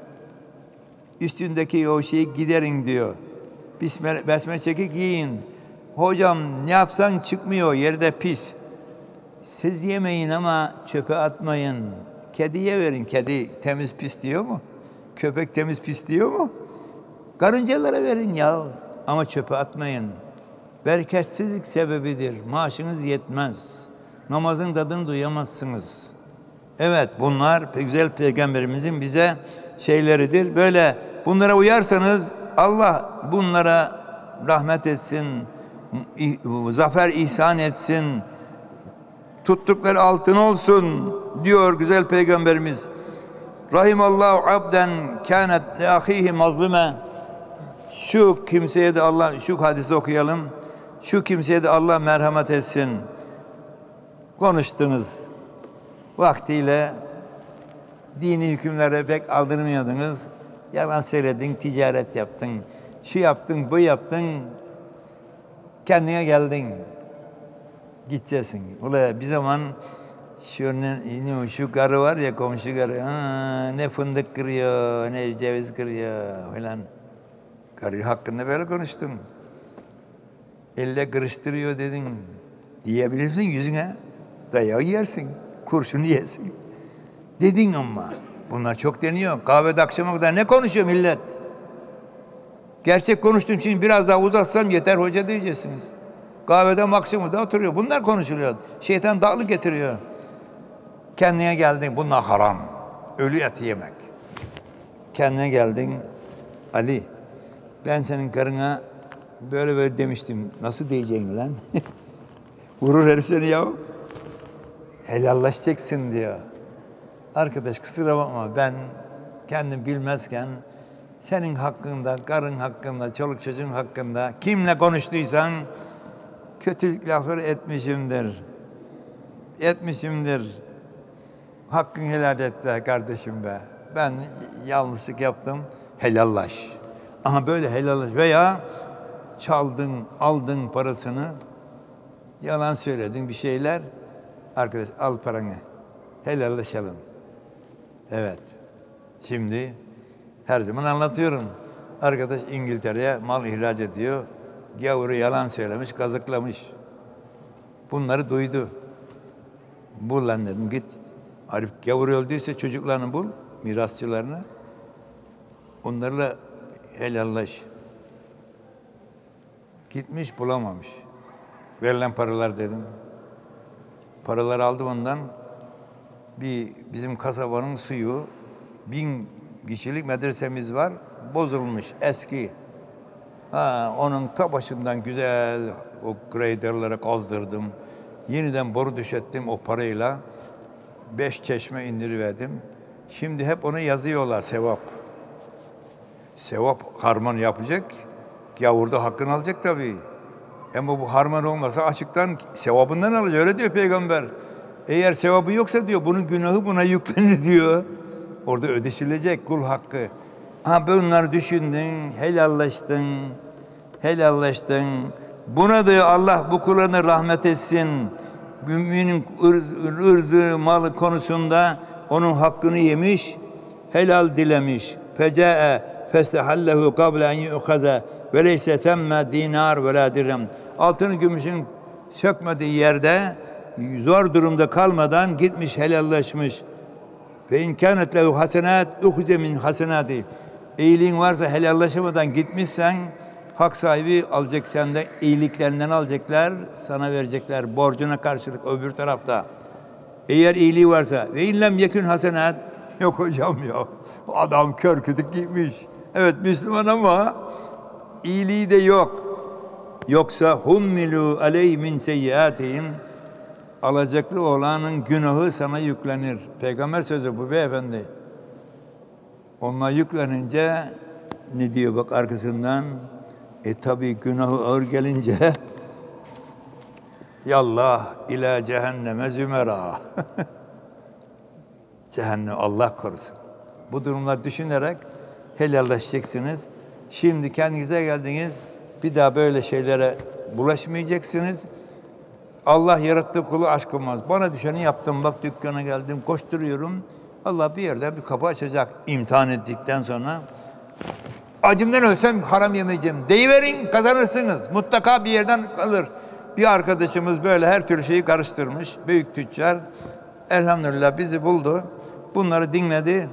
[SPEAKER 1] üstündeki o şeyi giderin diyor. Besmele, besmele çekip yiyin. Hocam ne yapsan çıkmıyor, yerde pis. Siz yemeyin ama çöpe atmayın. Kediye verin. Kedi temiz pis diyor mu? Köpek temiz pis diyor mu? Karıncalara verin ya. Ama çöpe atmayın. Bereketsizlik sebebidir. Maaşınız yetmez. Namazın tadını duyamazsınız. Evet, bunlar güzel Peygamberimizin bize şeyleridir. Böyle bunlara uyarsanız Allah bunlara rahmet etsin, zafer ihsan etsin, tuttukları altın olsun diyor güzel Peygamberimiz. Rahimallahu abden kânet li ahihi mazlume. Şu kimseye de Allah, şu hadisi okuyalım. Şu kimseye de Allah merhamet etsin. Konuştunuz. Vaktiyle dini hükümlere pek aldırmıyordunuz. Yalan söyledin, ticaret yaptın. Şu yaptın, bu yaptın. Kendine geldin. Gideceksin. Ula bir zaman şu, şu karı var ya, komşu karı. Ha, ne fındık kırıyor, ne ceviz kırıyor falan. Karı hakkında böyle konuştum. Elle kırıştırıyor dedin. Diyebilirsin yüzüne. Dayağı yersin. Kurşunu yersin. Dedin ama. Bunlar çok deniyor. Kahvede akşama kadar ne konuşuyor millet? Gerçek konuştuğum için biraz daha uzatsam yeter hoca diyeceksiniz. Kahvede maksimumda oturuyor. Bunlar konuşuluyor. Şeytan dağlı getiriyor. Kendine geldin. Bunlar haram. Ölü eti yemek. Kendine geldin. Ali, ben senin karına böyle böyle demiştim. Nasıl diyeceksin lan? Vurur herif seni ya. Helallaşacaksın diyor. Arkadaş kusura bakma, ben kendim bilmezken senin hakkında, karın hakkında, çoluk çocuğun hakkında kimle konuştuysan kötülük lafları etmişimdir. Etmişimdir. Hakkını helal et be kardeşim be. Ben yanlışlık yaptım. Helallaş. Aha böyle helallaş. Veya çaldın, aldın parasını, yalan söyledin bir şeyler. Arkadaş al paranı. Helallaşalım. Evet. Şimdi her zaman anlatıyorum. Arkadaş İngiltere'ye mal ihraç ediyor. Gavuru yalan söylemiş, kazıklamış. Bunları duydu. Bul lan dedim, git. Arif gavur öldüyse çocuklarını bul, mirasçılarını. Onlarla helallaş. Gitmiş bulamamış. Verilen paralar dedim. Paraları aldım ondan. bir bizim kasabanın suyu, bin kişilik medresemiz var, bozulmuş, eski. Ha, onun ta başından güzel o graderlara kazdırdım. Yeniden boru düşettim o parayla. Beş çeşme indiriverdim. Şimdi hep onu yazıyorlar, sevap. Sevap harman yapacak, gavur da hakkını alacak tabii. Ama bu harman olmasa açıktan sevabından alacak, öyle diyor Peygamber. Eğer sevabı yoksa diyor, bunun günahı buna yüklenir diyor. Orada ödeşilecek kul hakkı. Ha, bunları düşündün, helallaştın, helallaştın. Buna diyor Allah bu kullarına rahmet etsin. Müminin ırz, ırzı, malı konusunda onun hakkını yemiş, helal dilemiş. Feca'e festehallehu kable en yu'kaza ve leyse temme dinar ve la dirhem. Altını gümüşün sökmediği yerde zor durumda kalmadan gitmiş, helallaşmış. Ve in kânet lehu hasenât uhuze min hasenâti. İyiliğin varsa helallaşamadan gitmişsen, hak sahibi alacak senden, iyiliklerinden alacaklar, sana verecekler borcuna karşılık öbür tarafta. Eğer iyiliği varsa ve illem yekün hasenat, yok hocam ya, adam kör kütük gitmiş. Evet Müslüman ama iyiliği de yok. Yoksa hummilu aleyh min seyyiatihim, alacaklı olanın günahı sana yüklenir. Peygamber sözü bu beyefendi. Onunla yüklenince ne diyor bak arkasından? E tabi günahı ağır gelince yallah ila cehenneme zümera. Cehennem Allah korusun. Bu durumları düşünerek helalleşeceksiniz. Şimdi kendinize geldiniz. Bir daha böyle şeylere bulaşmayacaksınız. Allah yarattığı kulu aşk olmaz. Bana düşeni yaptım. Bak dükkana geldim, koşturuyorum. Allah bir yerde bir kapı açacak. İmtihan ettikten sonra acımdan ölsem haram yemeyeceğim. Deyiverin, kazanırsınız. Mutlaka bir yerden kalır. Bir arkadaşımız böyle her türlü şeyi karıştırmış. Büyük tüccar. Elhamdülillah bizi buldu. Bunları dinledi.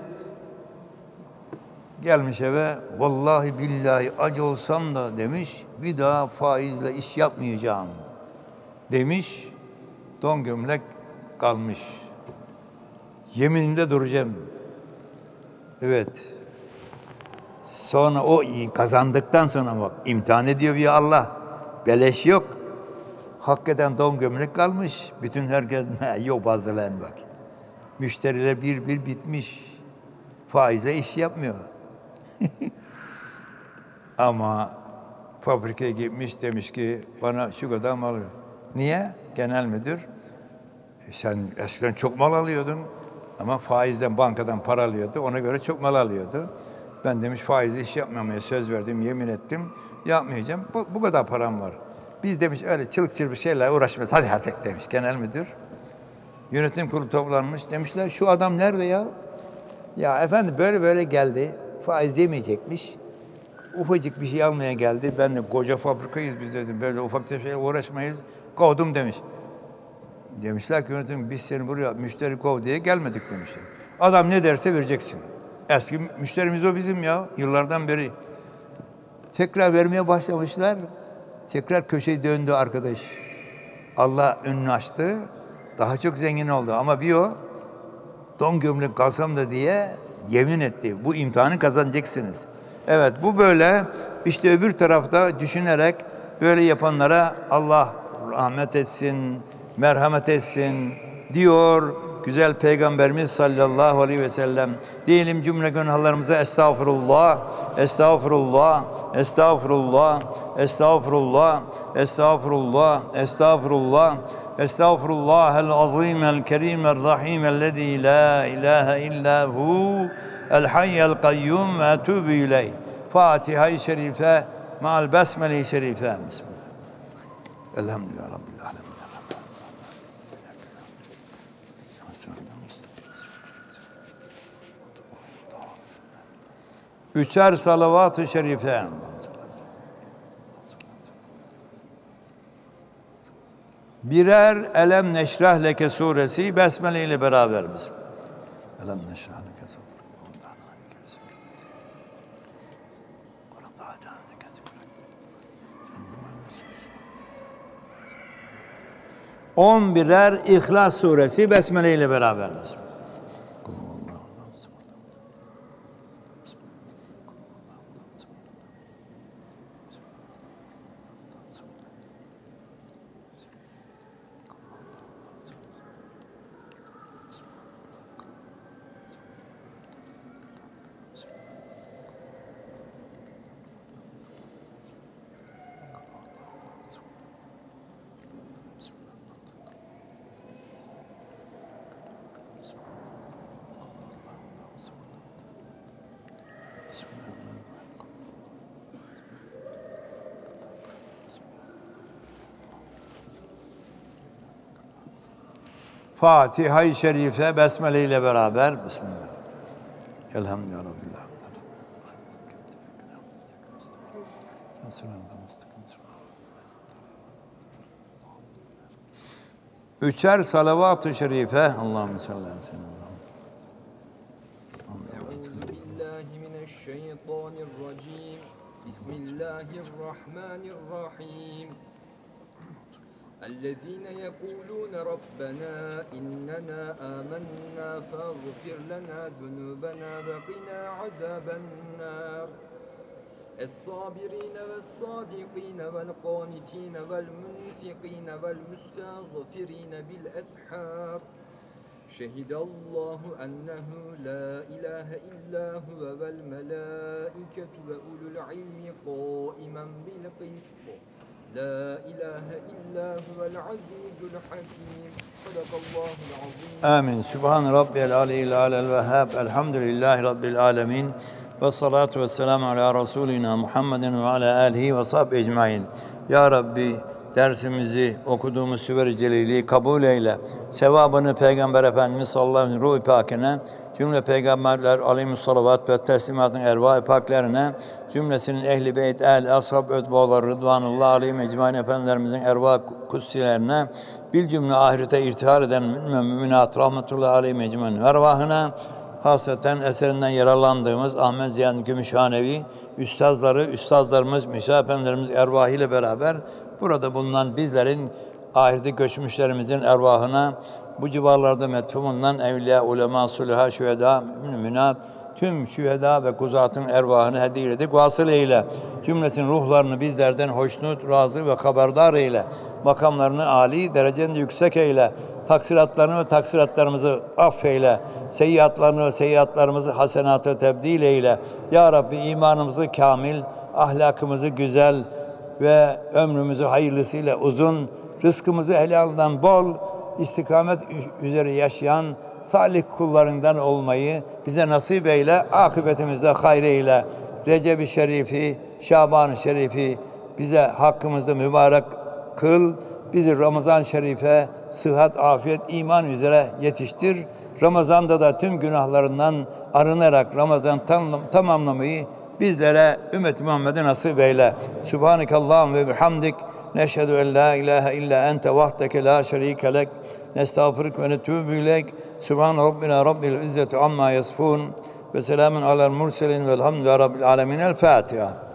[SPEAKER 1] Gelmiş eve. Vallahi billahi acı olsam da demiş, bir daha faizle iş yapmayacağım demiş. Don gömlek kalmış. Yemininde duracağım. Evet. Sonra o kazandıktan sonra bak imtihan ediyor bir Allah. Beleş yok. Hakikaten don gömlek kalmış. Bütün herkes yok bazılarına bak. Müşteriler bir bir bitmiş. Faizle iş yapmıyor. Ama fabrikaya gitmiş demiş ki bana şu kadar mal alıyor. Niye? Genel müdür. E sen eskiden çok mal alıyordun ama faizden bankadan para alıyordu. Ona göre çok mal alıyordu. Ben demiş faizle iş yapmamaya söz verdim, yemin ettim. Yapmayacağım. Bu, bu kadar param var. Biz demiş öyle çılık çırpı şeylerle uğraşmayız. Hadi hadi demiş genel müdür. Yönetim kurulu toplanmış. Demişler şu adam nerede ya? Ya efendim böyle böyle geldi. Faiz yemeyecekmiş. Ufacık bir şey almaya geldi. Ben de koca fabrikayız biz dedim. Böyle ufak tefeyle uğraşmayız. Kovdum demiş. Demişler ki yönetim biz seni buraya müşteri kov diye gelmedik demişler. Adam ne derse vereceksin. Eski müşterimiz o bizim ya. Yıllardan beri. Tekrar vermeye başlamışlar. Tekrar köşeyi döndü arkadaş. Allah önünü açtı. Daha çok zengin oldu. Ama bir o don gömlek kalsam da diye yemin etti. Bu imtihanı kazanacaksınız. Evet bu böyle. İşte öbür tarafta düşünerek böyle yapanlara Allah rahmet etsin, merhamet etsin diyor güzel Peygamberimiz sallallahu aleyhi ve sellem. Diyelim cümle günahlarımıza estağfurullah, estağfurullah, estağfurullah, estağfurullah, estağfurullah, estağfurullah, estağfurullahel azim el kerim el rahim ellezî la ilahe illa hu el hayyel kayyum ve etûbü ileyh. Fatiha-i Şerife ma'al besmele-i Şerife. Bismillah. Elhamdülillah Rabbil alemin. Üçer salavat-ı şerife. Birer Elem Neşrah Leke suresi Besmele ile beraber biz. Elem Neşrah Leke suresi. On birer İhlas suresi Besmele ile beraber biz. Fatiha-i Şerife Besmele ile beraber. Bismillah. Elhamdülillah. Üçer salavat-ı şerife. Allahümme salli aleyhi ve sellem.
[SPEAKER 2] Euzubillahimineşşeytanirracim. Bismillahirrahmanirrahim. الذين يقولون ربنا إننا آمنا فاغفر لنا ذنوبنا وقنا عذاب النار الصابرين والصادقين والقانتين والمنفقين والمستغفرين بالأسحار شهد الله أنه لا إله إلا هو والملائكة وأولو العلم قائما بالقسط لا إله إلا هو العزيز الحكيم صدق الله العظيم.
[SPEAKER 1] Amin. Sübhan Rabbiyel aliyyil alel vehhab. Elhamdülillahi Rabbil alemin. Ve salatu ve selamu ala Resulina Muhammedin ve ala alihi ve sahbihi ecmain. Ya Rabbi, dersimizi okuduğumuz Süver-i Celil'i kabul eyle. Sevabını Peygamber Efendimiz sallallahu aleyhi ve sellem ruh-i pakine, cümle peygamberler aleyhissalat ve teslimatın erva-i paklerine, cümlesinin ehli beyt, el, ashab, ötbaları, rıdvanullah aleyhim ecmain efendilerimizin erva kutsilerine, bil cümle ahirete irtihar eden mümin müminat rahmetullahi aleyhim ecmain ervahına, hasreten eserinden yararlandığımız Ahmet Ziya Gümüşhanevi, üstazları, üstazlarımız, Müşah efendilerimiz ervahıyla beraber burada bulunan bizlerin ahirete göçmüşlerimizin ervahına, bu civarlarda metfun bulunan evliya, ulema, sulha, şüheda, müminat, tüm şüheda ve kuzatın ervahını hediye edik. Vasıl eyle. Cümlesinin ruhlarını bizlerden hoşnut, razı ve haberdar eyle. Makamlarını âli, derecende yüksek eyle. Taksiratlarını ve taksiratlarımızı affeyle. Seyyiatlarını ve seyyiatlarımızı hasenata tebdil eyle. Ya Rabbi imanımızı kamil, ahlakımızı güzel ve ömrümüzü hayırlısıyla uzun, rızkımızı helaldan bol, istikamet üzere yaşayan salih kullarından olmayı bize nasip eyle, akıbetimizde hayır eyle. Recep-i Şerifi, Şaban-ı Şerifi bize hakkımızda mübarek kıl, bizi Ramazan-ı Şerif'e sıhhat, afiyet, iman üzere yetiştir. Ramazan'da da tüm günahlarından arınarak Ramazan tamamlamayı bizlere ümmet-i Muhammed'e nasip eyle. Subhanekallahum ve bihamdik. Neşhedü en la ilahe illa ente vahdeke la şerike lek. Nestağfiruk ve netûbü ileyk. Subhan Rabbina Rabbil İzzeti amma yasifun. Ve selamun alel murselin velhamdülillahi Rabbil alemin. El Fatiha.